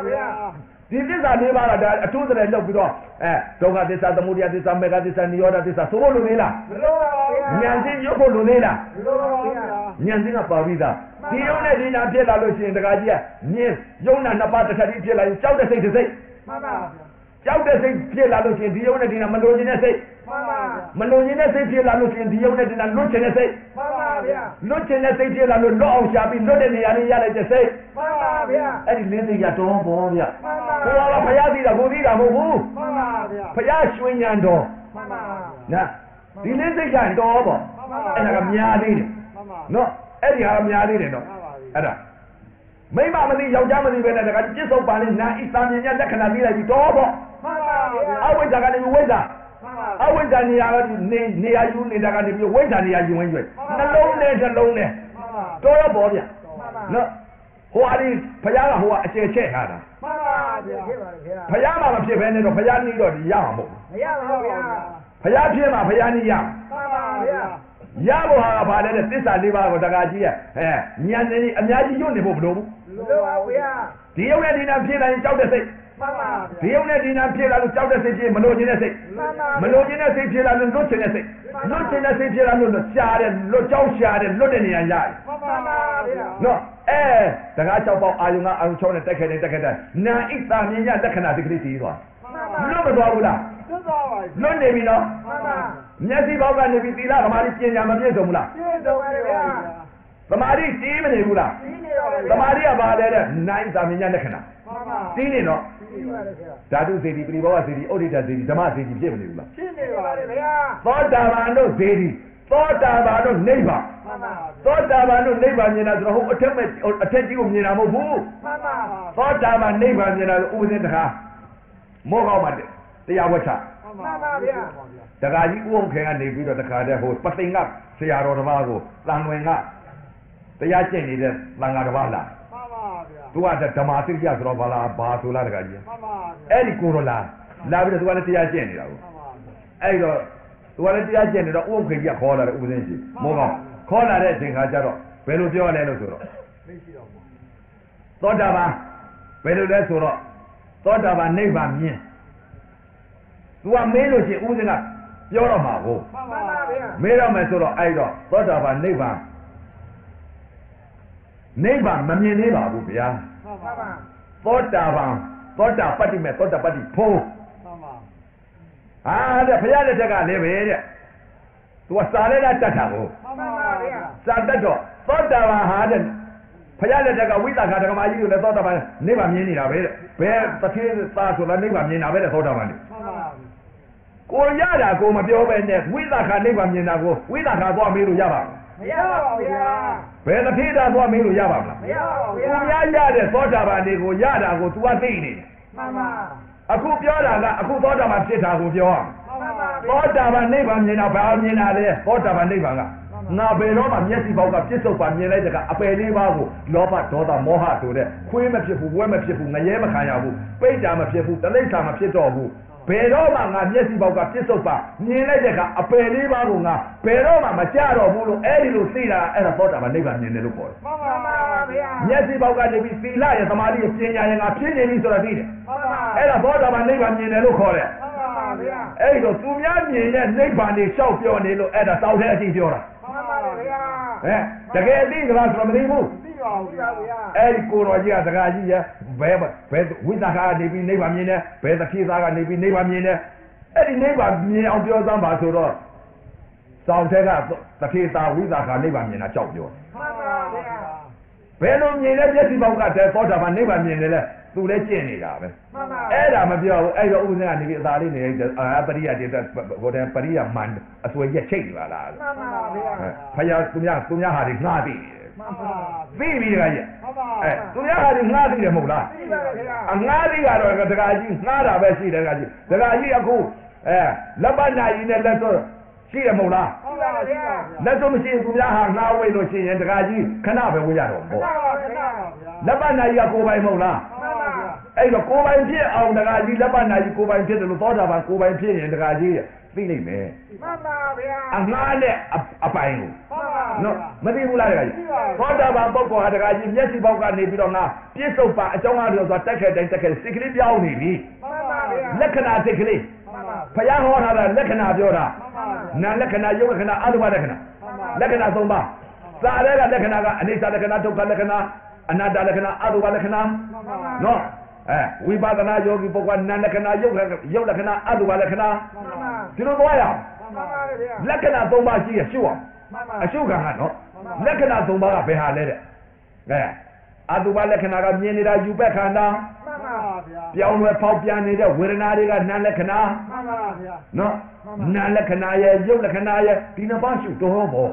A: ဒီသစ္စာ၄ပါးကဒါအထူးတဲ့လောက်ပြီးတော့ဒုက္ခသစ္စာသမုဒယသစ္စာမေဃသစ္စာနိရောဓသစ္စာသို့လို့နေလားမလို့ပါဘူးဉာဏ်သိရုပ်ဖို့လို့နေလားမလို့ပါဘူးဉာဏ်သိကပါပြီးသားဒီယုံနဲ့ဒီနာဖြစ်လာလို့ရှိရင်တခါကြီးကမြင်ယုံနာနှစ်ပါးတစ်ခါကြီးဖြစ်လာရင်ကြောက်တဲ့စိတ်တစ်စိတ်မှန်ပါကြောက်တဲ့စိတ်ဖြစ်လာလို့ရှိရင်ဒီယုံနဲ့ဒီနာမလို့ခြင်းတဲ့စိတ်မှန်ပါမလို့ခြင်းတဲ့စိတ်ဖြစ်လာလို့ရှိရင်ဒီယုံနဲ့ဒီနာလွတ်ခြင်းတဲ့စိတ်မှန်ပါဗျာလွတ်ခြင်းတဲ့စိတ်ဖြစ်လာလို့လွတ်အောင်ရှာပြီးလွတ်တဲ့နေရာလေးရလိုက်တဲ့စိတ်မှန်ပါဗျာအဲ့ဒီလင်းစိတ်ရတော်ဘောဗျာမှန်ပါဘုရားကဘုရားသိတာကိုသိတာမဟုတ်ဘူးမှန်ပါဗျာဘုရားရွှေဉဏ်တော်မှန်ပါနော်ဒီလင်းစိတ်ရတော်ပေါ့အဲ့ဒါကများသေးတယ်မှန်ပါနော်အဲ့ဒီဟာများသေးတယ်နော်အဲ့ဒါမိမမသိယောက်ျားမသိပဲနဲ့တခါပြစ္ဆုတ်ပါလေးနာဣသာမြင်ရလက္ခဏာသိလိုက်ပြီတော်ပေါ့မှန်ပါဗျာအဝိဇ္ဇာကနေဝိဇ္ဇာအဝိဇ္ဇာနေရာနေရာယူနေတာကနေပြီးဝိဇ္ဇာနေရာယူဝင်ရွယ်နှလုံးနဲ့နှလုံးနဲ့တော်တော့ပေါ့ဗျာနော်ဟိုအရင်ဘုရားကဟိုကအကျယ်ချက်ထားတာမှန်ပါဗျာဖြစ်ပါလေခင်ဗျာဘုရားမှမဖြစ်ဘဲနဲ့တော့ဘုရားနေတော့ဒီရမှာမဟုတ်ဘူးမရပါဘူးဗျာဘုရားဖြစ်မှာဘုရားနေရမှန်ပါဗျာရဖို့ဟာကဘာလဲတဲ့သစ္စာ၄ပါးကိုတခါကြီးကဉာဏ်နဲ့အများကြီးညွတ်နေဖို့မလိုဘူးလိုပါဘူးဗျာဒီယုံနဲ့ဒီနာဖြစ်တိုင်းကြောက်တဲ့စိတ်မှန်ပါဗျာဒီယုံနဲ့ဒီနာဖြစ်လာလို့ကြောက်တဲ့စိတ်ဖြစ်မလို့ခြင်းတဲ့စိတ်မှန်ပါမလို့ခြင်းတဲ့စိတ်ဖြစ်လာလို့လွတ်ခြင်းတဲ့စိတ်လွတ်ခြင်းတဲ့စိတ်ဖြစ်လာလို့ရှားတယ်လွတ်ကြောက်ရှားတယ်လွတ်တဲ့နေရာရတယ်မှန်ပါဗျာနော်တကား၆ပေါက်အာယုံကအာယုံ၆နဲ့တက်ခဲ့တယ်နာဣတာမြင်ရလက္ခဏာဒီကလေးတည်သွားလွတ်မသွားဘူးလားလွတ်သွားပါပြီလွတ်နေပြီနော်မှန်ပါမျက်စိပေါက်ကနေပြီးသီလဓမ္မလေးပညာမပြည့်စုံဘူးလားပြည့်စုံပါဗျာသမာဓိတီးမနေဘူးလားတီးနေပါဗျာသမာဓိကဘာလဲတဲ့နိုင်သာမြင်ရလက္ခဏာမှန်ပါတီးနေတော့တီးပါလေဗျာဓာတုစေတီပရိဘောဂစေတီဩဒိတစေတီဓမ္မစေတီပြည့်မနေဘူးလားပြည့်နေပါလေဗျာသောတာပန်တို့စေတီသောတာပန်တို့နိဗ္ဗာန်မှန်ပါသောတာပန်တို့နိဗ္ဗာန်မြင်တာဆိုတော့ဟိုအထက်ကြီးကိုမြင်တာမဟုတ်ဘူးမှန်ပါသောတာပန်နိဗ္ဗာန်မြင်တာဥပဇင်းတခါမောကောက်ပါတယ်တရားဝတ်ချမှန်ပါဗျာတခါကြီးဥအောင်ခင်ကနေပြီးတော့တခါတည်းဟိုပသိင်္ဂဆရာတော်တစ်ပါးကိုတန်ဝင်ကတရားကျင့်နေတဲ့သံဃာတစ်ပါးလားမှန်ပါဗျာသူကဓမ္မသိက္ခာဆိုတော့ဘာလားဘာဆိုလားတခါကြီးမှန်ပါအဲ့ဒီကိုရောလာပြီးတော့သူကလည်းတရားကျင့်နေတာကိုမှန်ပါအဲ့တော့သူကလည်းတရားကျင့်နေတော့ဥအောင်ခင်ကြီးခေါ်လာတယ်ဥပဇင်းကြီးမောကောက်ခေါ်လာတဲ့အချိန်ခါကျတော့ဘယ်လိုပြောရလဲလို့ဆိုတော့မရှိတော့ဘူးသောတာပန်ဘယ်လိုလဲဆိုတော့သောတာပန်နိဗ္ဗာန်မြင်သူကမေးလို့ရှိရင်ဥစဉ်ကပြောတော့မှာကိုမှန်ပါဗျာမေးတော့မယ်ဆိုတော့အဲ့တော့သောတာပန်နိဗ္ဗာန်မမြင်သေးပါဘူးဗျာမှန်ပါသောတာပန်သောတာပတ္တိမဲ့သောတာပတ္တိဖိုးမှန်ပါတဲ့ဘုရားလက်ထက်ကလည်းပဲတဲ့သူကစာလဲတတ်တာကိုမှန်ပါဗျာစာတတ်တော့သောတာပန်ဟာတဲ့ဘုရားလက်ထက်ကဝိသခာဓမ္မကြီးတို့လည်းသောတာပန်နိဗ္ဗာန်မြင်နေတာပဲတဲ့ဘယ်တစ်ခေတ်သားဆိုတာနိဗ္ဗာန်မြင်တာပဲတဲ့သောတာပန်လေမှန်ပါကိုရတာကိုမပြောပဲနဲ့ဝိသခာနိဗ္ဗာန်မြင်တာကိုဝိသခာသွားမေးလို့ရပါမရပါဘူးဗျာဘယ်တစ်ခေတ်သားသွားမေးလို့ရပါမလားမရပါဘူးဗျာကိုရရတဲ့သောတာပန်တွေကိုရတာကို तू ကသိနေတယ်မှန်ပါအခုပြောတာကအခုသောတာပန်ဖြစ်တာကိုပြောရမှန်ပါသောတာပန်နိဗ္ဗာန်မြင်တာဘာမြင်တာလဲသောတာပန်နိဗ္ဗာန်ကငါဘယ်တော့မှမျက်စိပေါက်ကပြစ္ဆုတ်ပါမြင်လိုက်တဲ့ကအပယ်လေးပါးကိုလောဘဒေါသမောဟဆိုတဲ့ခွေးမဖြစ်ဘူးဝဲမဖြစ်ဘူးငရဲမခံရဘူးပိဋ္ဌာမဖြစ်ဘူးတလိ္ဆာမဖြစ်တော့ဘူးဘယ်တော့မှငါမျက်စိပေါက်ကပြစ္ဆုတ်ပါမြင်လိုက်တဲ့ကအပယ်လေးပါးကိုငါဘယ်တော့မှမကြတော့ဘူးလို့အဲ့ဒီလိုသိတာအဲ့ဒါသောတာပန်နိဗ္ဗာန်မြင်တယ်လို့ခေါ်တယ်မှန်ပါဗျာမျက်စိပေါက်ကနေပြီးသီလရဲ့သမာဓိရဲ့ပညာရဲ့ငါဖြစ်နေပြီဆိုတာသိတယ်မှန်ပါအဲ့ဒါသောတာပန်နိဗ္ဗာန်မြင်တယ်လို့ခေါ်တယ်မှန်ပါဗျာအဲ့ဒီတော့သူများမြင်တဲ့နိဗ္ဗာန်ကိုရှောက်ပြောနေလို့အဲ့ဒါတောက်တဲ့အကြည့်ပြောတာမှန်ပါဗျာတကယ်သိသလားဆိုတော့မသိဘူးသိပါဘူးဗျာအဲ့ဒီကိုတော်ကြီးကတကားကြီးရဲ့ဘယ်ဝိသခာကနေပြီးနိဗ္ဗာန်မြင်တယ်ဘယ်သတိသားကနေပြီးနိဗ္ဗာန်မြင်တယ်အဲ့ဒီနိဗ္ဗာန်မြင်အောင်ပြောစမ်းပါဆိုတော့စောင့်တဲ့ကသတိသားဝိသခာနိဗ္ဗာန်မြင်တာကြောက်ပြောမှန်ပါဗျာဘယ်လိုမြင်လဲမျက်စိပေါက်ကတည်းသောတာပန်နိဗ္ဗာန်မြင်တယ်လဲသူလည်းကျင့်နေတာပဲမှန်ပါအဲ့ဒါမပြောဘူးအဲ့တော့ဥပဇင်းကနေပြီးအသာလေးနေပရိယတေဟိုတဲ့ပရိယမန်အစွဲရက်ချိတ်နေပါလားမှန်ပါဗျာဖယားသူများဟာတွေငှားသိနေတယ်မှန်ပါသိပြီတခါကြီးမှန်ပါသူများဟာတွေငှားသိတယ်မဟုတ်လားသိပါဗျာအငှားသိကတော့တခါကြီးငှားတာပဲရှိတယ်တခါကြီးအခုလက်ပတ်နာရီနဲ့လက်စောရှိတယ်မဟုတ်လားဟုတ်ပါဗျာလက်စုံမရှိရင်သူများဟာငှားဝိလို့ရှိရင်တခါကြီးခဏပဲဝိရတော့ပေါ့လက်ပတ်နာရီကကိုယ်ပိုင်မဟုတ်လားမှန်ပါဗျာအဲ့တော့ကိုယ်ပိုင်ဖြစ်အောင်တခါကြီးလက်ပတ်နာရီကိုယ်ပိုင်ဖြစ်တယ်လို့သောတာပန်ကိုယ်ပိုင်ဖြစ်ရင်တခါကြီးသိနိုင်မယ်မှန်ပါဗျာအငှားနဲ့အပိုင်ကိုမှန်ပါနော်မသိဘူးလားတခါကြီးသောတာပန်ပုဂ္ဂိုလ်ဟာတခါကြီးမျက်စိပေါက်ကနေပြီးတော့ငါပြစ္ဆုတ်ပါအကြောင်းအားဖြင့်ဆိုတက်ခဲ့တိုင်းတက်ခဲ့စိတ်ကလေးပြောင်းနေပြီလက္ခဏာစိတ်ကလေးဘုရားဟောထားတာလက္ခဏာပြောတာနာလက္ခဏာယုတ်လက္ခဏာအတုပလက္ခဏာလက္ခဏာ၃ပါးစာရဲကလက္ခဏာကအနေစာလက္ခဏာဒုက္ခလက္ခဏာအနတ္တလက္ခဏာအတုပလက္ခဏာနော်ဝိပဿနာယောဂီပုဂ္ဂိုလ်နာလက္ခဏာယုတ်လက္ခဏာအတုပလက္ခဏာဒီလိုသွားရအောင်လက္ခဏာ၃ပါးရှိရရှုအောင်အရှုခံဟာနော်လက္ခဏာ၃ပါးကဘယ်ဟာလဲတဲ့အတုပလက္ခဏာကမြင်နေတာယူပက်ခန္ဓာပြောင်းလဲဖောက်ပြန်နေတဲ့ဝေဒနာတွေကနာလက္ခဏာနော်နာလက္ခဏာရဲ့ယုတ်လက္ခဏာရဲ့ဒီနှစ်ပါးရှုတော်ဘော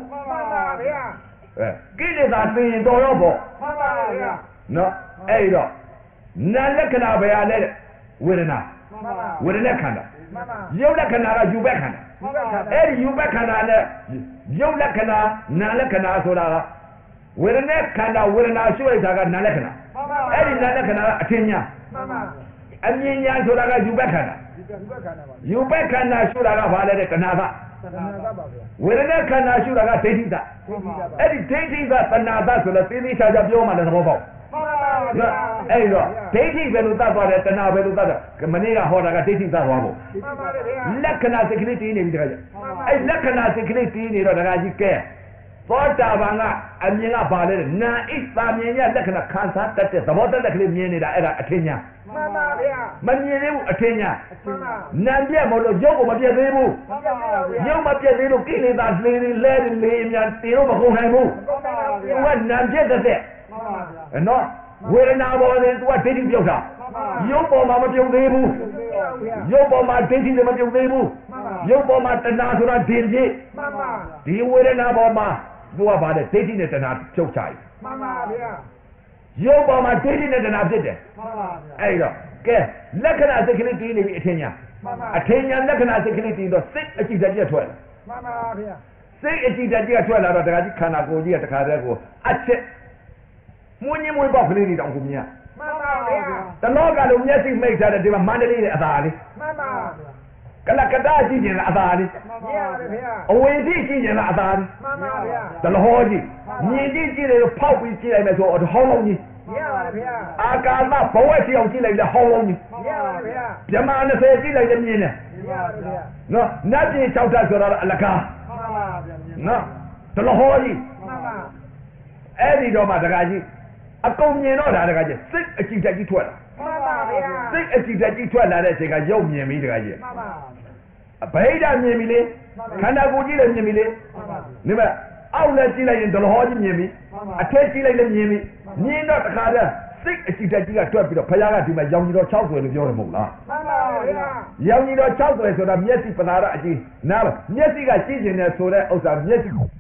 A: ကိလေသာသိရင်တော်ရောဘောနော်အဲ့တော့နာလက္ခဏာဘယ်ဟာလဲတဲ့ဝေဒနာခန္ဓာယုတ်လက္ခဏာကယူပက်ခန္ဓာအဲ့ဒီယူပက်ခန္ဓာနဲ့ယုတ်လက္ခဏာနာလက္ခဏာဆိုတာကဝေဒနာခန္ဓာဝေဒနာရှုလိုက်တာကနာလက္ခဏာအဲ့ဒီနာလက္ခဏာကအထင်ညာအမြင်ညာဆိုတာကယူပက်ခန္ဓာယူပက်ခန္ဓာရှုတာကဘာလဲတဲ့တဏှာကဝေဒနာခန္ဓာရှုတာကဒိဋ္ဌိသအဲ့ဒီဒိဋ္ဌိသတဏှာသဆိုတော့သိသိချာချာပြောမှလည်းသဘောပေါက်အဲ့တော့ဒိဋ္ဌိပဲလို့သတ်သွားတယ်တဏှာပဲလို့သတ်တယ်မနေ့ကဟောတာကဒိဋ္ဌိသတ်သွားဖို့လက္ခဏာစိတ်ကလေးတည်နေပြီတခါကျအဲ့လက္ခဏာစိတ်ကလေးတည်နေတော့တခါကြီးကဲသောတာပန်ကအမြင်ကဘာလဲနာဣသာမြင်ရလက္ခဏာခံစားတတ်တဲ့သဘောတတ်တဲ့ကလေးမြင်နေတာအဲ့ဒါအထင်ညာမှန်ပါဗျာမမြင်သေးဘူးအထင်ညာနာပြက်မလို့ရုပ်ကိုမပြက်သေးဘူးရုပ်မပြက်သေးလို့ကိလေသာလေးလေးအများတေတော့မကုန်နိုင်ဘူးသူကနာပြက်တဲ့နော်ဝေဒနာပေါ်တယ်သူကဒိဋ္ဌိပြုတ်တာရုပ်ပေါ်မှာမပြုတ်သေးဘူးရုပ်ပေါ်မှာဒိဋ္ဌိလည်းမပြုတ်သေးဘူးရုပ်ပေါ်မှာတဏှာဆိုတာဒိဋ္ဌိဒီဝေဒနာပေါ်မှာသူကဗါတယ်ဒိဋ္ဌိနဲ့တဏှာချုပ်ချတယ်မှန်ပါဗျာရုပ်ပေါ်မှာဒိဋ္ဌိနဲ့တဏှာဖြစ်တယ်မှန်ပါဗျာအဲ့တော့ကဲလက္ခဏာစိတ်ကလေးတည်နေပြီအထင်ညာအထင်ညာလက္ခဏာစိတ်ကလေးတည်တော့စိတ်အကြည့်တည်းထွက်လာမှန်ပါဗျာစိတ်အကြည့်တည်းထွက်လာတော့တခါကြီးခန္ဓာကိုယ်ကြီးကတခါတည်းကိုအချက်မွင်းမွေးပေါက်ကလေးတွေတောင်ကိုမြင်မှန်ပါဗျာတလောကလုံးမျက်စိမိတ်ထားတဲ့ဒီမှာမန္တလေးရဲ့အသာလေးမှန်ပါဗျာကလကတာကြည့်ရင်လားအသာလေးမှန်ပါဗျာအဝေတိကြည့်ရင်လားအသာလေးမှန်ပါဗျာတလဟောကြီးမြင်ကြည့်တယ်ဖောက်ပြီးကြည့်လိုက်မယ်ဆိုတော့ဟောင်းလုံးကြီးရပါဗျာအာကာသဘဝစီအောင်ကြည့်လိုက်လဲဟောင်းလုံးကြီးရပါဗျာမြမ20ကြည့်လိုက်လဲမြင်တယ်ရပါဗျာနော်နတ်ပြည်6ဓာတ်ဆိုတော့အလကားမှန်ပါဗျာနော်တလဟောကြီးမှန်ပါအဲ့ဒီတော့မှတခါကြီးအကုန်မြင်တော့တာတခါကြီးစိတ်အကြည့်တက်ကြီးထွက်လာမှန်ပါဗျာစိတ်အကြည့်တက်ကြီးထွက်လာတဲ့အချိန်ကရုပ်မြင်ပြီတခါကြီးမှန်ပါဗိဓာမြင်ပြီလေခန္ဓာကိုယ်ကြီးလည်းမြင်ပြီလေနိမအောက်လည်းကြည့်လိုက်ရင်ဒလဟောကြီးမြင်ပြီအထက်ကြည့်လိုက်လည်းမြင်ပြီမြင်တော့တခါတည်းစိတ်အကြည့်တက်ကြီးကတွက်ပြီးတော့ဘုရားကဒီမှာရောင်ကြီးတော်6ဆွဲလို့ပြောတယ်မဟုတ်လားမှန်ပါဗျာရောင်ကြီးတော်6ဆွဲဆိုတာမျက်စိပနာရအကြည့်နားမျက်စိကကြည့်ကျင်တယ်ဆိုတဲ့ဥစ္စာမျက်စိ